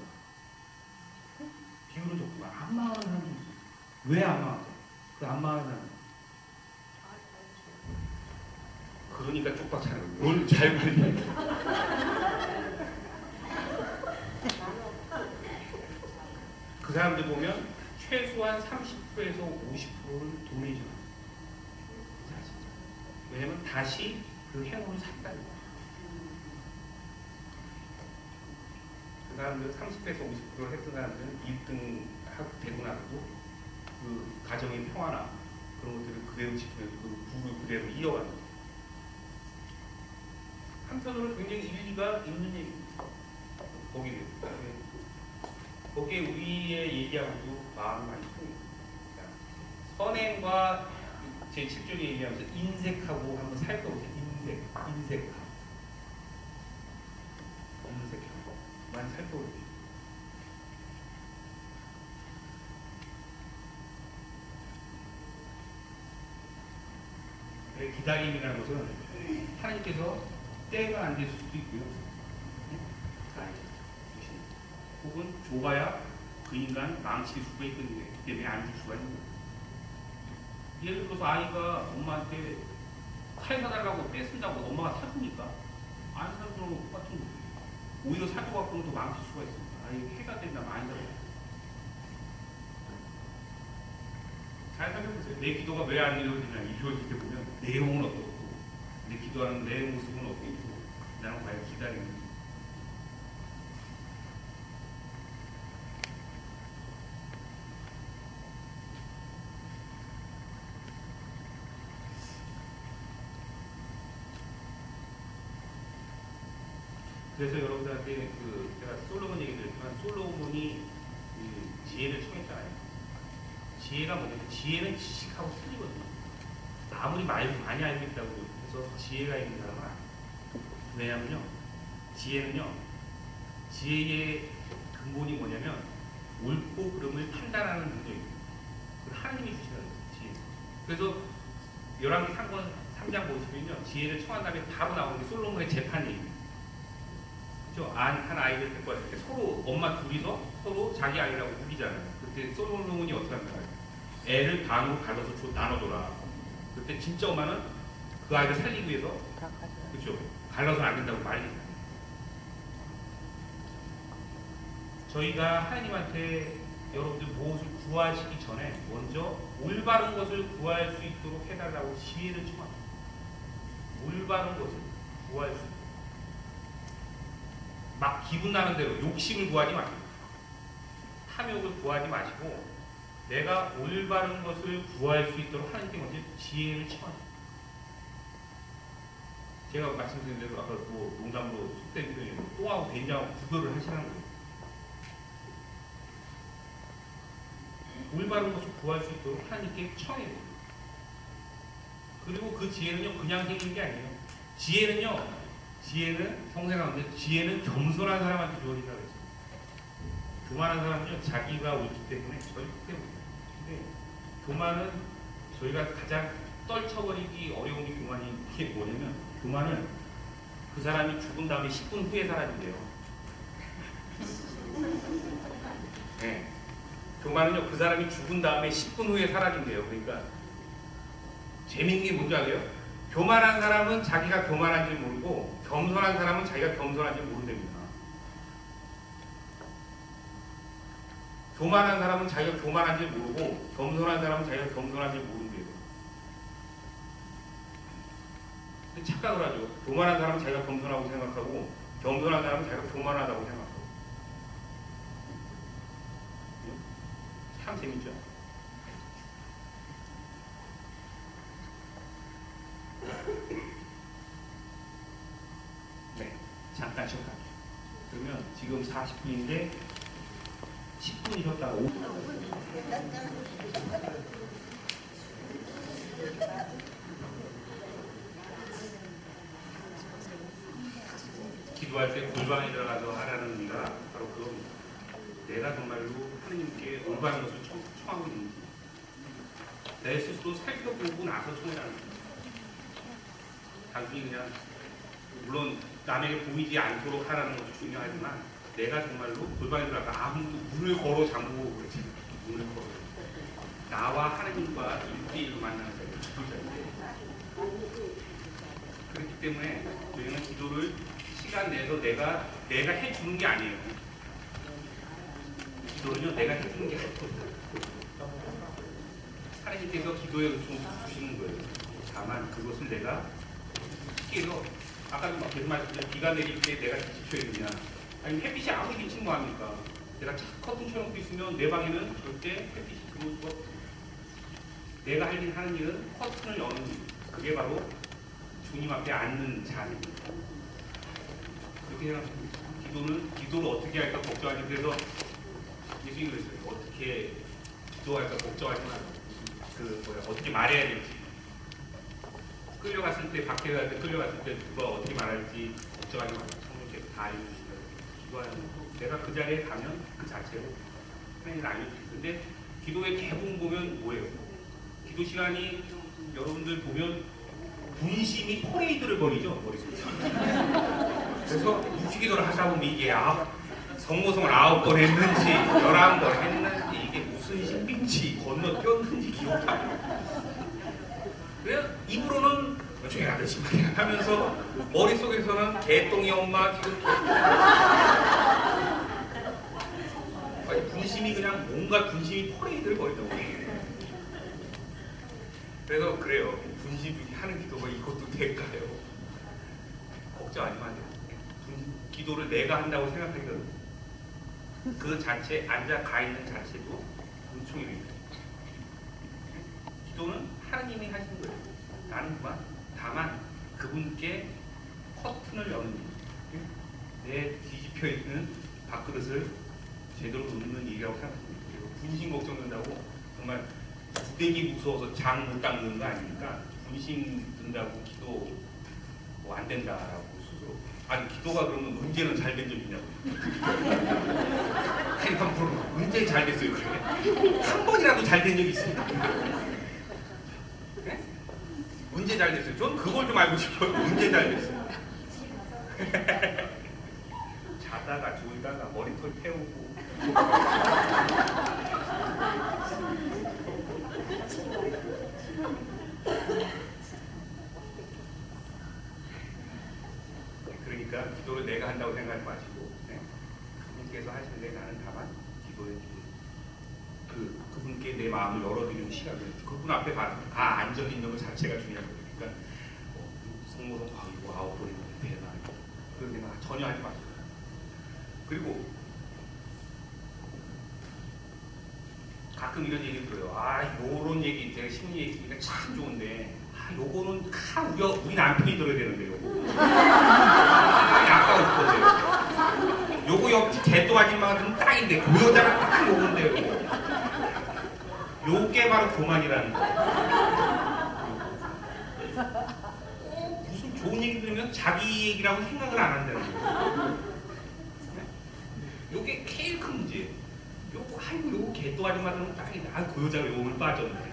비율은 적지만 안 망하는 사람들이 있어요. 왜 안 망하죠? 그 안 망하는 사람. 그러니까 쪽박 차는 거예요. 뭘 잘 보니까. 그 사람들 보면 최소한 삼십 퍼센트에서 오십 퍼센트를 도네이션 합니다. 왜냐면 다시 그 행운을 샀다는 거예요. 그 사람들 삼십 퍼센트에서 오십 퍼센트를 했던 사람들은 일 등 되고 나서도 그 가정의 평화나 그런 것들을 그대로 지키면서 그 부를 그대로 이어갑니다. 한편으로 굉장히 일리가 있는 얘기입니다. 거기에 거기에 우리의 얘기하고도 마음이 많이 통합니다. 선행과 제칠 쪽에 얘기하면서 인색하고 한번 살펴보세요. 인색, 인색하고 인색하고 많이 살펴보세요. 기다림이라는 것은 하나님께서 때가 안 될 수도 있고요. 혹은 좁아야 그 인간 망칠 수가 있기 때문에 안 줄 수가 있는 거예요. 예를 들어서 아이가 엄마한테 칼 사달라고 떼쓴다고 엄마가 사줍니까? 안 사주는 거 똑같은 거예요. 오히려 사줘갖고는 더 망칠 수가 있습니다. 아이 해가 된다면 아니라고. 잘 살펴보세요. 내 기도가 왜 안 이루어지냐 이 표를 이렇게 보면 내용은 어떻고 내 기도하는 내 모습은 어떻고 나는 과연 기다리는 그래서 여러분들한테 그 제가 솔로몬 얘기 드렸지만 솔로몬이 그 지혜를 청했잖아요. 지혜가 뭐냐면 지혜는 지식하고 틀리거든요. 아무리 말 많이 알고 있다고 해서 지혜가 있는 사람은 아니에요. 왜냐면요, 지혜는요, 지혜의 근본이 뭐냐면 옳고 그름을 판단하는 능력입니다. 그건 하나님이 주시는 거예요, 지혜. 그래서 열왕기 삼 장 보시면요, 지혜를 청한 다음에 바로 나오는 게 솔로몬의 재판이에요. 한 아이를 데리고 왔을 때 서로 엄마 둘이서 서로 자기 아이라고 우기잖아요. 그때 솔로몬이 어떻게 한다고요? 애를 반으로 갈라서 줘, 나눠줘라. 그때 진짜 엄마는 그 아이를 살리기 위해서 그렇죠. 갈라서는 안 된다고 말리잖아요. 저희가 하나님한테 여러분들 무엇을 구하시기 전에 먼저 올바른 것을 구할 수 있도록 해달라고 지혜를 청합니다. 올바른 것을 구할 수 있도록. 막 기분 나는 대로 욕심을 구하지 마시고 탐욕을 구하지 마시고 내가 올바른 것을 구할 수 있도록 하나님께 먼저 지혜를 청합니다. 제가 말씀드린 대로 아까 뭐 농담으로 속된 표현으로 똥하고 된장하고 구별을 하시라는 거예요. 올바른 것을 구할 수 있도록 하나님께 청해요. 그리고 그 지혜는요 그냥 생긴 게 아니에요. 지혜는요 지혜는 성경 가운데 지혜는 겸손한 사람한테 주어진다고 했어요. 교만한 사람은요 자기가 옳기 때문에 절대 못해요. 근데 교만은 저희가 가장 떨쳐버리기 어려운 게 교만이 이게 뭐냐면 교만은 그 사람이 죽은 다음에 십 분 후에 사라진대요. 네. 교만은요 그 사람이 죽은 다음에 십 분 후에 사라진대요. 그러니까 재밌는 게 뭔지 알아요? 교만한 사람은 자기가 교만한지 모르고 겸손한 사람은 자기가 겸손한지 모른답니다. 교만한 사람은 자기가 교만한지 모르고 겸손한 사람은 자기가 겸손한지 모른대요. 착각을 하죠. 교만한 사람은 자기가 겸손하고 생각하고 겸손한 사람은 자기가 교만하다고 생각하고. 참 재밌죠? 네, 잠깐 쉬었다. 그러면 지금 사십 분인데 십 분 쉬었다가 오 분. 기도할 때 골방에 들어가서 하라는 의미가 바로 그겁니다. 내가 정말로 하느님께 올바른 것을 청, 청하고 있는지 내 스스로 살펴보고 나서 청하라는 거예요. 단순히 그냥 물론 남에게 보이지 않도록 하라는 것도 중요하지만 내가 정말로 골방에 들어가서 아무도 문을 걸어 잠그고 그러지. 문을 걸어 나와 하느님과 일대일로 만나는 자리가 기도자인데 그렇기 때문에 저희는 기도를 시간 내서 내가 내가 해주는 게 아니에요. 기도는요 내가 해주는 게 아니에요. 하나님께서 기도의 요청을 주시는 거예요. 다만 그것을 내가 쉽게서 아까도 막 계속 말씀드린 비가 내릴 때 내가 뒤집혀야 되냐 아니면 햇빛이 아무리 비치면 뭐합니까? 내가 착 커튼 쳐놓고 있으면 내 방에는 절대 햇빛이 들어올 수가 없어요. 내가 할 일 하는 일은 커튼을 여는 일. 그게 바로 주님 앞에 앉는 자리입니다. 그렇게 생각합니다. 기도는 기도를 어떻게 할까 걱정하지. 그래서 예수님이 그랬어요. 어떻게 기도할까 걱정하지 말고 그 뭐야 어떻게 말해야 될지 끌려갔을 때 밖에 갈 때 끌려갔을 때 누가 어떻게 말할지 걱정하지 말고 성령께서 다 알려주시더라고요. 기도하는 내가 그 자리에 가면 그 자체로 하나님을 알려주시죠. 근데 기도의 대부분 보면 뭐예요? 기도 시간이 여러분들 보면 분심이 퍼레이드를 벌이죠 머릿속에. 그래서 육기도를 하다 보면 이게 아홉 성모성을 아홉 번 했는지 열한 번 했는지 이게 무슨 신빙지 건너뛰었는지 기억하고 그래서 입으로는 조용히 하듯이 하면서 머릿속에서는 개똥이 엄마 지금 아니 분심이 그냥 뭔가 분심이 퍼레이드를 벌이다고. 그래서 그래요. 분심이 하는 기도가 이것도 될까요? 걱정하지 마세요. 기도를 내가 한다고 생각하기는 그 자체 앉아 가 있는 자체도 은총입니다. 기도는 하나님이 하시는 거예요. 나는 그만 다만 그분께 커튼을 여는 일, 내 뒤집혀 있는 밥그릇을 제대로 놓는 일이라고 생각합니다. 그리고 분심 걱정된다고 정말 부대기 무서워서 장 못 닦는 거 아닙니까? 분심 든다고 기도 뭐 안 된다라고 스스로. 아니 기도가 그러면 언제는 잘 된 적 있냐고. 아니 한번 언제 잘 됐어요 그래? 한 번이라도 잘 된 적 있습니다. 네? 언제 잘 됐어요? 전 그걸 좀 알고 싶어요. 언제 잘 됐어요? 자다가 졸다가 머리털 태우고 그러니까 기도를 내가 한다고 생각하지 마시고 네? 그분께서 하시는데 나는 다만 기도해 주고 그, 그분께 내 마음을 열어드리는 시간을 그분 앞에 가, 가 앉아있는 것 자체가 중요한 거예요. 그러니까 어, 성모성 아이고 아홉 번이 되나 그런 생각 전혀 하지 마세요. 그리고 가끔 이런 얘기 들어요. 아 요런 얘기 제가 심리 얘기가 참 좋은데 아 아, 요거는 카 우리, 우리 남편이 들어야 되는데 요거. 아까울 건데요. 요거 옆집 개똥 아줌마가 들으면 딱인데 그 여자가 딱 요건데 요거. 요게 바로 교만이라는 거. 꼭 무슨 좋은 얘기 들으면 자기 얘기라고 생각을 안 한다는 거. 요게 제일 큰 문제예요. 요거 아이고 요거 개똥 아줌마 들으면 딱인데 아 그 여자가 요걸 빠졌네.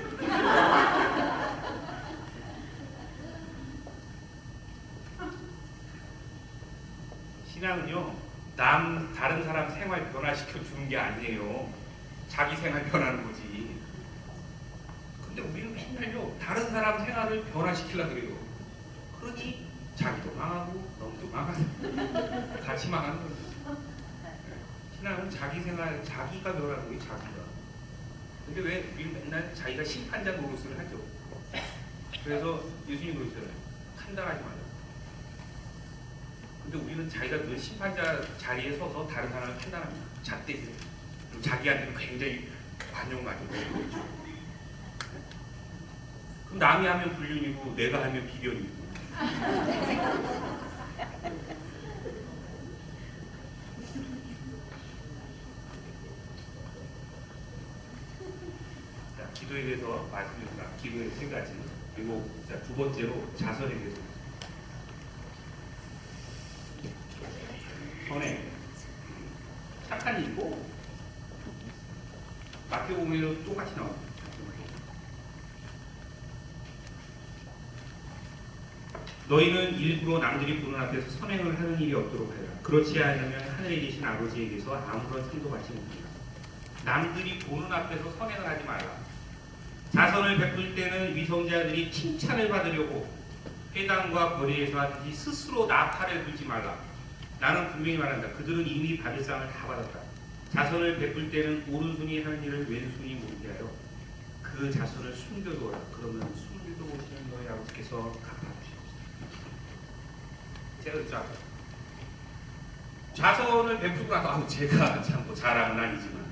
신앙은요, 남, 다른 사람 생활 변화시켜 주는 게 아니에요. 자기 생활 변하는 거지. 근데 우리는 맨날요, 다른 사람 생활을 변화시키려고 그래요. 그러니 자기도 망하고, 너도 망하고, 같이 망하는 거죠. 신앙은 자기 생활, 자기가 변하는 거예요, 자기가. 근데 왜 우리는 맨날 자기가 심판자 노릇을 하죠? 그래서 예수님 그러잖아요. 판단하지 말라. 근데 우리는 자기가 늘 심판자 자리에 서서 다른 사람을 판단합니다. 잣대지. 그리고 자기한테는 굉장히 관용을 가지고 있죠. 그럼 남이 하면 불륜이고 내가 하면 비련이고. 자, 기도에 대해서 말씀드립니다. 기도의 세 가지. 그리고 자, 두 번째로 자선에 대해서. 선행, 착한 일이고 마태복음에도 똑같이 나옵니다. 너희는 일부러 남들이 보는 앞에서 선행을 하는 일이 없도록 하여라. 그렇지 않으면 하늘에 계신 아버지에게서 아무런 상도 받지 못한다. 남들이 보는 앞에서 선행을 하지 말라. 자선을 베풀 때는 위선자들이 칭찬을 받으려고 회당과 거리에서 하듯이 스스로 나팔을 불지 말라. 나는 분명히 말한다. 그들은 이미 받을 상을 다 받았다. 자선을 베풀 때는 오른손이 하는 일을 왼손이 모르게 하여 그 자선을 숨겨두어라. 그러면 숨기도 못하는 너희 아버지께서 갚아주시옵소서. 제가 그랬죠. 자선을 베풀고 나서 아우 제가 참 뭐 자랑은 아니지만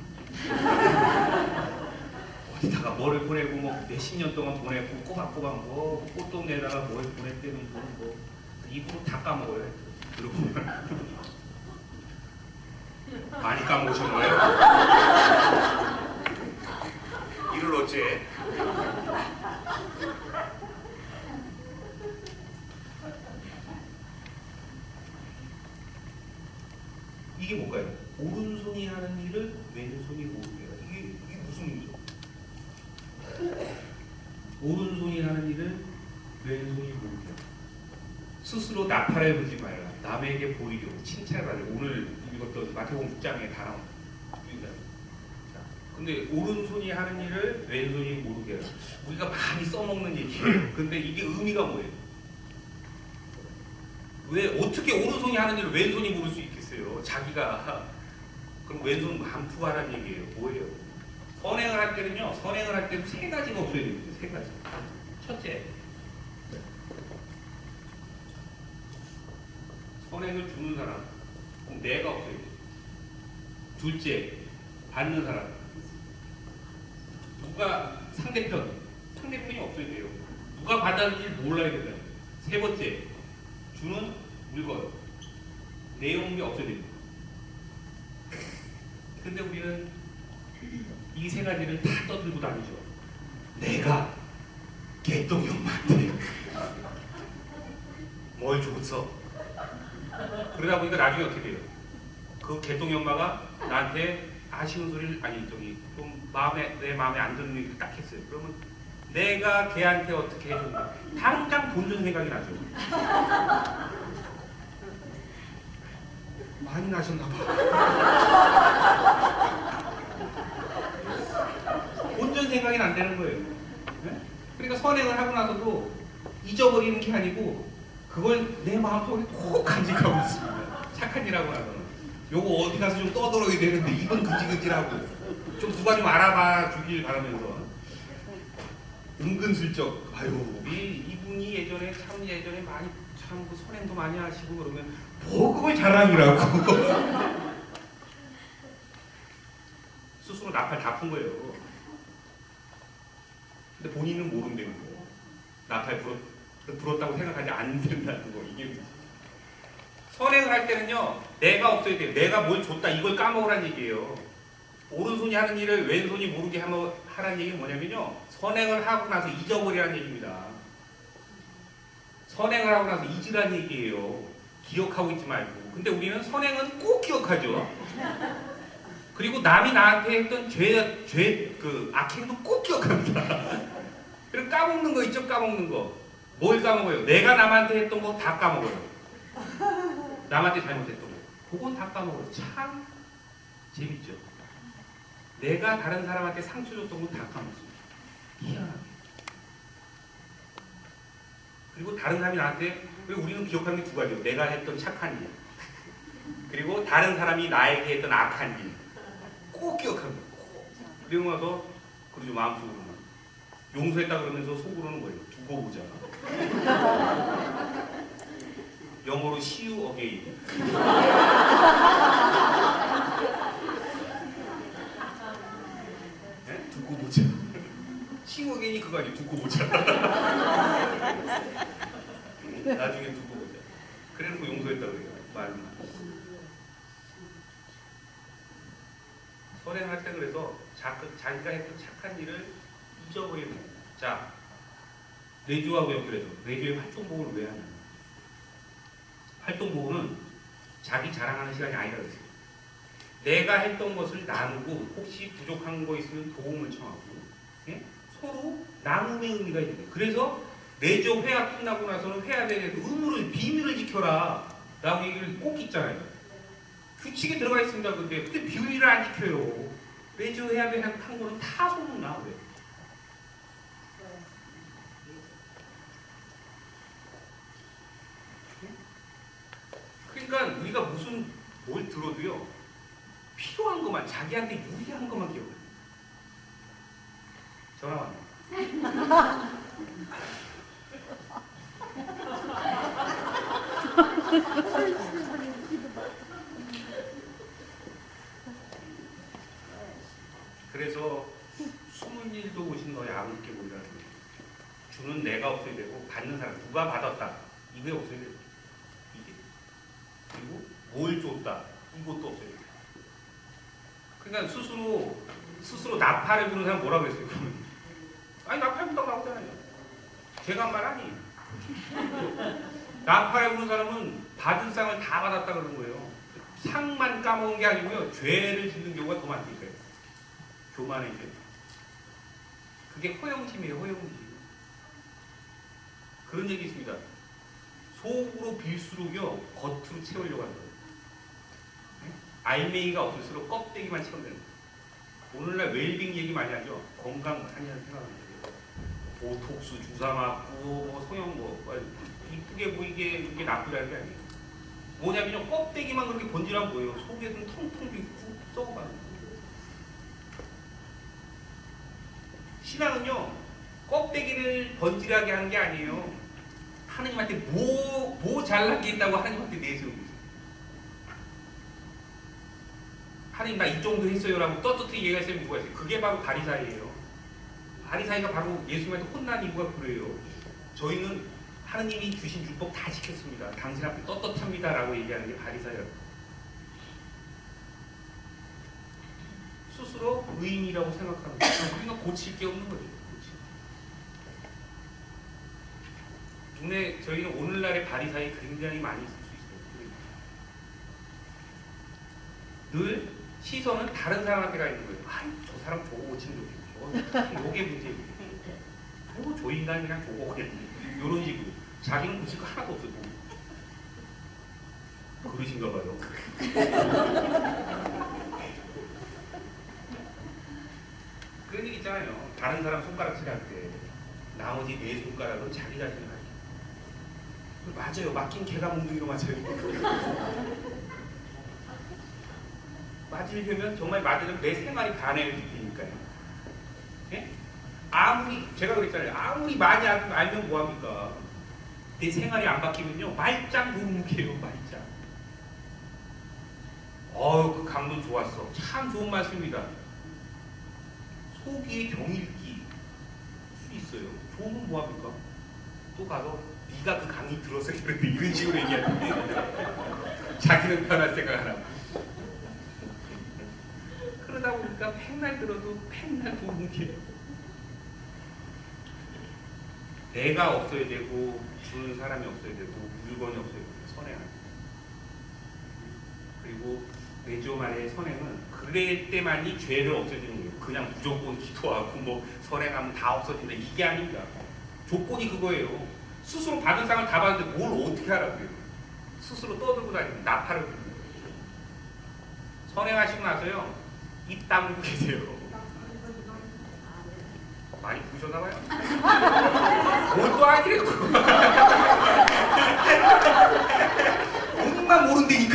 어디다가 뭐를 보내고 뭐 몇십 년 동안 보내고 꼬박꼬박 뭐 꽃동네에다가 뭘 보냈다는 분 뭐 입으로 다 까먹어요. 들어보면 많이 까먹으셨나요? 이를 어째 이게 뭘까요? 오른손이 하는 일을 왼손이 모르게 해라. 이게, 이게 무슨 일이죠? 오른손이 하는 일을 왼손이 모르게 해라. 스스로 나팔을 불지 말라. 남에게 보이려고 칭찬받으려. 오늘 읽었던 마태복음 육 장에 다 나옵니다. 근데 오른손이 하는 일을 왼손이 모르게 해라. 우리가 많이 써먹는 얘기예요. 근데 이게 의미가 뭐예요? 왜 어떻게 오른손이 하는 일을 왼손이 모를 수 있겠어요? 자기가 그럼 왼손 감투하라는 얘기예요. 뭐예요? 선행을 할 때는요. 선행을 할 때는 세 가지가 없어야 됩니다. 세 가지. 첫째, 선행을 주는 사람, 그럼 내가 없어야 돼. 둘째, 받는 사람. 누가 상대편, 상대편이 없어야 돼요. 누가 받았는지 몰라야 된다. 세 번째, 주는 물건, 내용이 없어야 됩니다. 근데 우리는 이 세 가지를 다 떠들고 다니죠. 내가 개똥이 엄마한테 뭘 줬어. 그러다 보니까 나중에 어떻게 돼요? 그 개똥이 엄마가 나한테 아쉬운 소리를, 아니 저기 좀 마음에, 내 마음에 안 드는 얘기를 딱 했어요. 그러면 내가 걔한테 어떻게 해줬나? 당장 돈 주는 생각이 나죠. 많이 나셨나 봐. 돈 준 생각이 안 되는 거예요. 네? 그러니까 선행을 하고 나서도 잊어버리는 게 아니고 그걸 내 마음속에 꼭 간직하고 있습니다. 착한 일 하고 나서는. 요거 어디 가서 좀 떠들어야 되는데 입은 근질근질하고 좀 누가 좀 알아봐 주길 바라면서 은근슬쩍 아유 이, 이분이 예전에 참 예전에 많이 참 그 선행도 많이 하시고 그러면 뭐 그걸 자랑이라고 스스로 나팔 다 푼 거예요. 근데 본인은 모른다는 거예요. 나팔 불었, 불었다고 생각하지 안 된다는 거. 이게 선행을 할 때는요, 내가 없어야 돼요. 내가 뭘 줬다 이걸 까먹으란 얘기예요. 오른손이 하는 일을 왼손이 모르게 하면, 하라는 얘기는 뭐냐면요, 선행을 하고 나서 잊어버리라는 얘기입니다. 선행을 하고 나서 잊으라는 얘기예요. 기억하고 있지 말고. 근데 우리는 선행은 꼭 기억하죠. 그리고 남이 나한테 했던 죄, 죄, 그 악행도 꼭 기억합니다. 그리고 까먹는 거 있죠, 까먹는 거. 뭘 까먹어요? 내가 남한테 했던 거 다 까먹어요. 남한테 잘못했던 거. 그건 다 까먹어요. 참 재밌죠. 내가 다른 사람한테 상처 줬던 건 다 까먹습니다. 희한하게. 그리고 다른 사람이 나한테, 그리고 우리는 기억하는 게 두 가지예요. 내가 했던 착한 일. 그리고 다른 사람이 나에게 했던 악한 일. 꼭 기억합니다. 꼭. 그리고 나서, 그러죠, 마음속으로는. 용서했다 그러면서 속으로는 뭐예요? 두고 보자. 영어로 see you again. 네? 두고 보자. see you again이 그거 아니에요? 두고 보자. 나중에 두고 보자. 그래놓고 용서했다 그래요. 말만. 선행할 때 그래서 자, 자기가 했던 착한 일을 잊어버리는 거예요. 자, 내주하고 연결해서 내주의 활동복을 왜 하냐? 활동복은 자기 자랑하는 시간이 아니라 그랬어요. 내가 했던 것을 나누고 혹시 부족한 거 있으면 도움을 청하고, 예? 서로 나눔의 의미가 있는 거예요. 그래서 내조 회화 끝나고 나서는 회화에 대해서 의무를, 비밀을 지켜라 라고 얘기를 꼭 있잖아요. 규칙에 들어가 있습니다. 근데 근데 비밀을 안 지켜요. 내조 회화에 한 거는 다 소문나. 왜? 그러니까 우리가 무슨 뭘 들어도요, 필요한 것만, 자기한테 유리한 것만 기억해요. 전화 왔네. 그래서 숨은 일도 오신 너의 아버지께 보이라는 거예요. 주는 내가 없어야 되고 받는 사람, 누가 받았다 이게 없어야 돼요. 이게. 그리고 뭘 줬다 이것도 없어야 돼요. 그러니까 스스로 스스로 나팔을 부는 사람 뭐라고 했어요? 아니 나팔 분다고 나오잖아요. 제가 한 말 아니에요. 나팔을 부는 사람은 받은 상을 다 받았다 그러는 거예요. 상만 까먹은 게 아니고요, 죄를 짓는 경우가 더 많으니까요. 교만의 죄. 그게 허영심이에요, 허영심. 그런 얘기 있습니다. 속으로 빌수록요, 겉으로 채우려고 하는 거예요. 네? 알맹이가 없을수록 껍데기만 채우면 되는 거예요. 오늘날 웰빙 얘기 많이 하죠. 건강 많이 하는 생각합니다. 보톡스 주사 맞고, 뭐 성형 뭐, 이쁘게 보이게 이게 나쁘다는 게 아니에요. 뭐냐면요, 껍데기만 그렇게 번지라면 뭐예요? 속에서는 텅텅 비고 썩어가는 거예요. 신앙은요, 껍데기를 번지르게 하는 게 아니에요. 하나님한테 뭐, 뭐 잘난 게 있다고 하나님한테 내세우고 있어요. 하나님 나 이 정도 했어요 라고 떳떳하게 얘기했으면 누가 있어요? 그게 바로 바리사이예요. 바리사이가 바로 예수님한테 혼난 이유가 그래요. 저희는 하나님이 주신 율법 다 지켰습니다. 당신 앞에 떳떳합니다 라고 얘기하는 게 바리사이예요. 스스로 의인이라고 생각하는 거예요. 우리가 고칠 게 없는 거죠. 고칠. 눈에 저희는 오늘날의 바리사이 굉장히 많이 있을 수 있어요. 늘 시선은 다른 사람한테 가 있는 거예요. 아이, 저 사람 저거 고치는 게 저거 요게 문제예요. 아이고, 저 인간 그냥 저거 그냥 이런 식으로. 자기는 고칠 거 하나도 없어요. 뭐. 그러신가 봐요. 그런 얘기 있잖아요. 다른 사람 손가락질할 때 나머지 네 손가락으로 자기 자신을 가리켜. 맞아요. 맡긴 개가 몽둥이로 맞아요. 맞으려면 정말 맞으려면 내 생활이 가능해질 테니까요. 예? 아무리 제가 그랬잖아요. 아무리 많이 알면, 알면 뭐합니까? 내 생활이 안 바뀌면요, 말짱 도루묵이에요. 말짱. 어우, 그 강도 좋았어. 참 좋은 말씀입니다. 소기의 경읽기 수 있어요. 좋으면 뭐합니까? 또 가서 네가 그 강의 들었어야 되는데 이런 식으로 얘기하는데 자기는 편할 생각 안 하고 그러다 보니까 맨날 들어도 맨날 도움이 내가 없어야 되고 주는 사람이 없어야 되고 물건이 없어야 되고 선행하는 그리고 내조 말의 선행은 그럴 때만이 죄를 없애주는 거예요. 그냥 무조건 기도하고 뭐 선행하면 다 없어진다 이게 아닙니다. 조건이 그거예요. 스스로 받은 상을 다 받는데 뭘 어떻게 하라고요. 스스로 떠들고 다니면 나팔을 부는 거예요. 선행하시고 나서요 입 다물고 계세요. 많이 부으셨나봐요. 뭘 또 하기래 또. 본인만 모른다니까.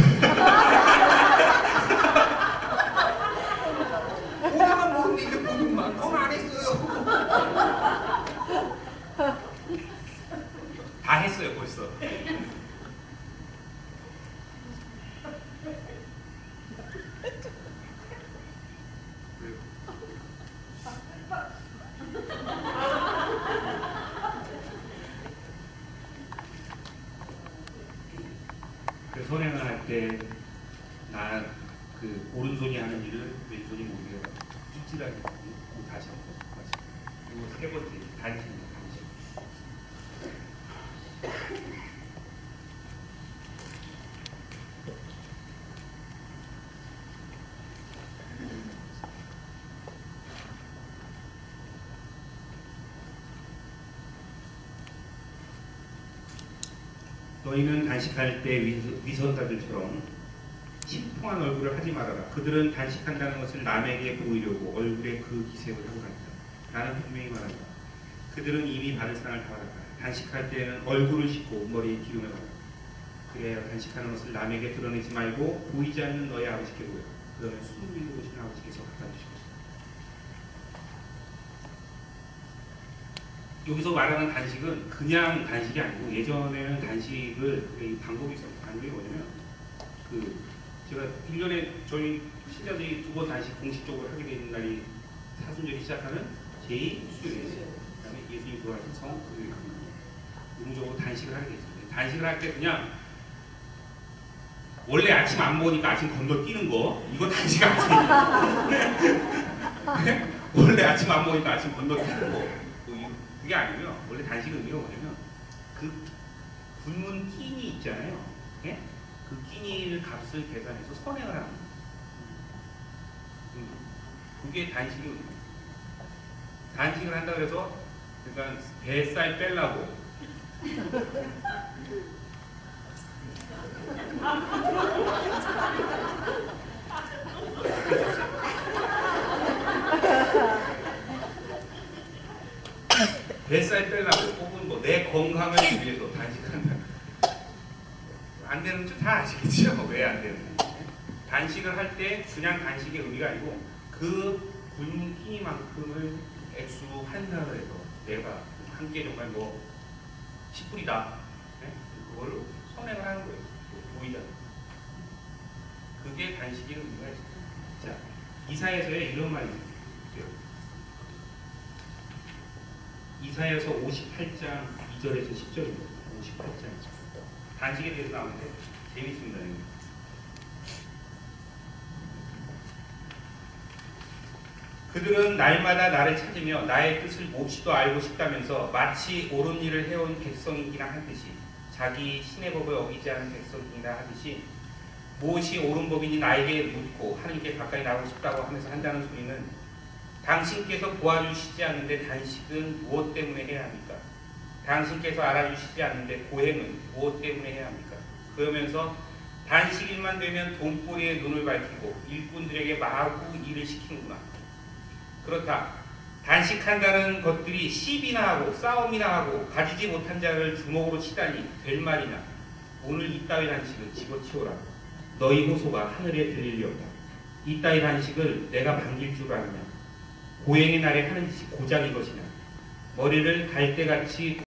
본인만 모른다니까 본인만. 그건 안 했어요. 다 했어요 벌써. 선행을 할 때 나 그 오른손이 하는 일을 왼손이 모르게 찌질하게 하고 다시 한번 그리고 세 번째 단신입니다. 단신. 너희는 단식할 때 위선자들처럼 심통한 얼굴을 하지 말아라. 그들은 단식한다는 것을 남에게 보이려고 얼굴에 그 기색을 하고 다닌다. 나는 분명히 말한다. 그들은 이미 받을 상을 다 받았다. 단식할 때는 얼굴을 씻고 머리에 기름을 바르라. 그래야 단식하는 것을 남에게 드러내지 말고 보이지 않는 너희 아버지께 보여. 그러면 숨을 오시는 아버지께서 갚아주실 것이다. 여기서 말하는 단식은 그냥 단식이 아니고 예전에는 단식을 이 방법이 있었어요. 방법이 뭐냐면 그 제가 일 년에 저희 신자들이 두 번 단식 공식적으로 하게 되는 날이 사순절이 시작하는 제이 수요일이에요. 그 다음에 예수님 돌아가신 성 금요일 의무적으로 단식을 하게 됐어요. 단식을 할 때 그냥 원래 아침 안 먹으니까 아침 건너뛰는 거 이거 단식 아니에요. 원래 아침 안 먹으니까 아침 건너뛰는 거 그게 아니고요. 원래 단식 의미가 뭐냐면 그 굶은 끼니 있잖아요. 네? 그 끼니를 값을 계산해서 선행을 하는 거예요. 그게 단식의 의미예요. 단식을 한다 그래서 그러니까 뱃살 빼려고 뱃살 빼려고 혹은 뭐 내 건강을 위해서 단식한다. 안 되는 줄 다 아시겠죠? 왜 안 되는지. 단식을 할 때 그냥 단식의 의미가 아니고 그 굶은 끼니만큼을 액수 환산을 해서 내가 한 끼 정말 뭐 십 불이다. 네? 그걸로 선행을 하는 거예요. 보이다. 그게 단식의 의미가 있어요. 자, 이사야서에 이런 말이 있어요. 이사야서 오십팔 장 이 절에서 십 절입니다. 오십팔 장. 단식에 대해서 나오는데 재밌습니다. 여기. 그들은 날마다 나를 찾으며 나의 뜻을 몹시도 알고 싶다면서 마치 옳은 일을 해온 백성이기나 하듯이 자기 신의 법을 어기지 않은 백성이기나 하듯이 무엇이 옳은 법이니 나에게 묻고 하나님께 가까이 나가고 싶다고 하면서 한다는 소리는 당신께서 도와주시지 않는데 단식은 무엇 때문에 해야 합니까? 당신께서 알아주시지 않는데 고행은 무엇 때문에 해야 합니까? 그러면서 단식일만 되면 돈벌이에 눈을 밝히고 일꾼들에게 마구 일을 시키는구나. 그렇다. 단식한다는 것들이 시비나 하고 싸움이나 하고 가지지 못한 자를 주먹으로 치다니 될 말이냐. 오늘 이따위 단식을 집어치워라. 너희 호소가 하늘에 들릴 리 없다. 이따위 단식을 내가 반길 줄 아느냐. 고행의 날에 하는 짓이 고작 이것이냐. 머리를 갈대같이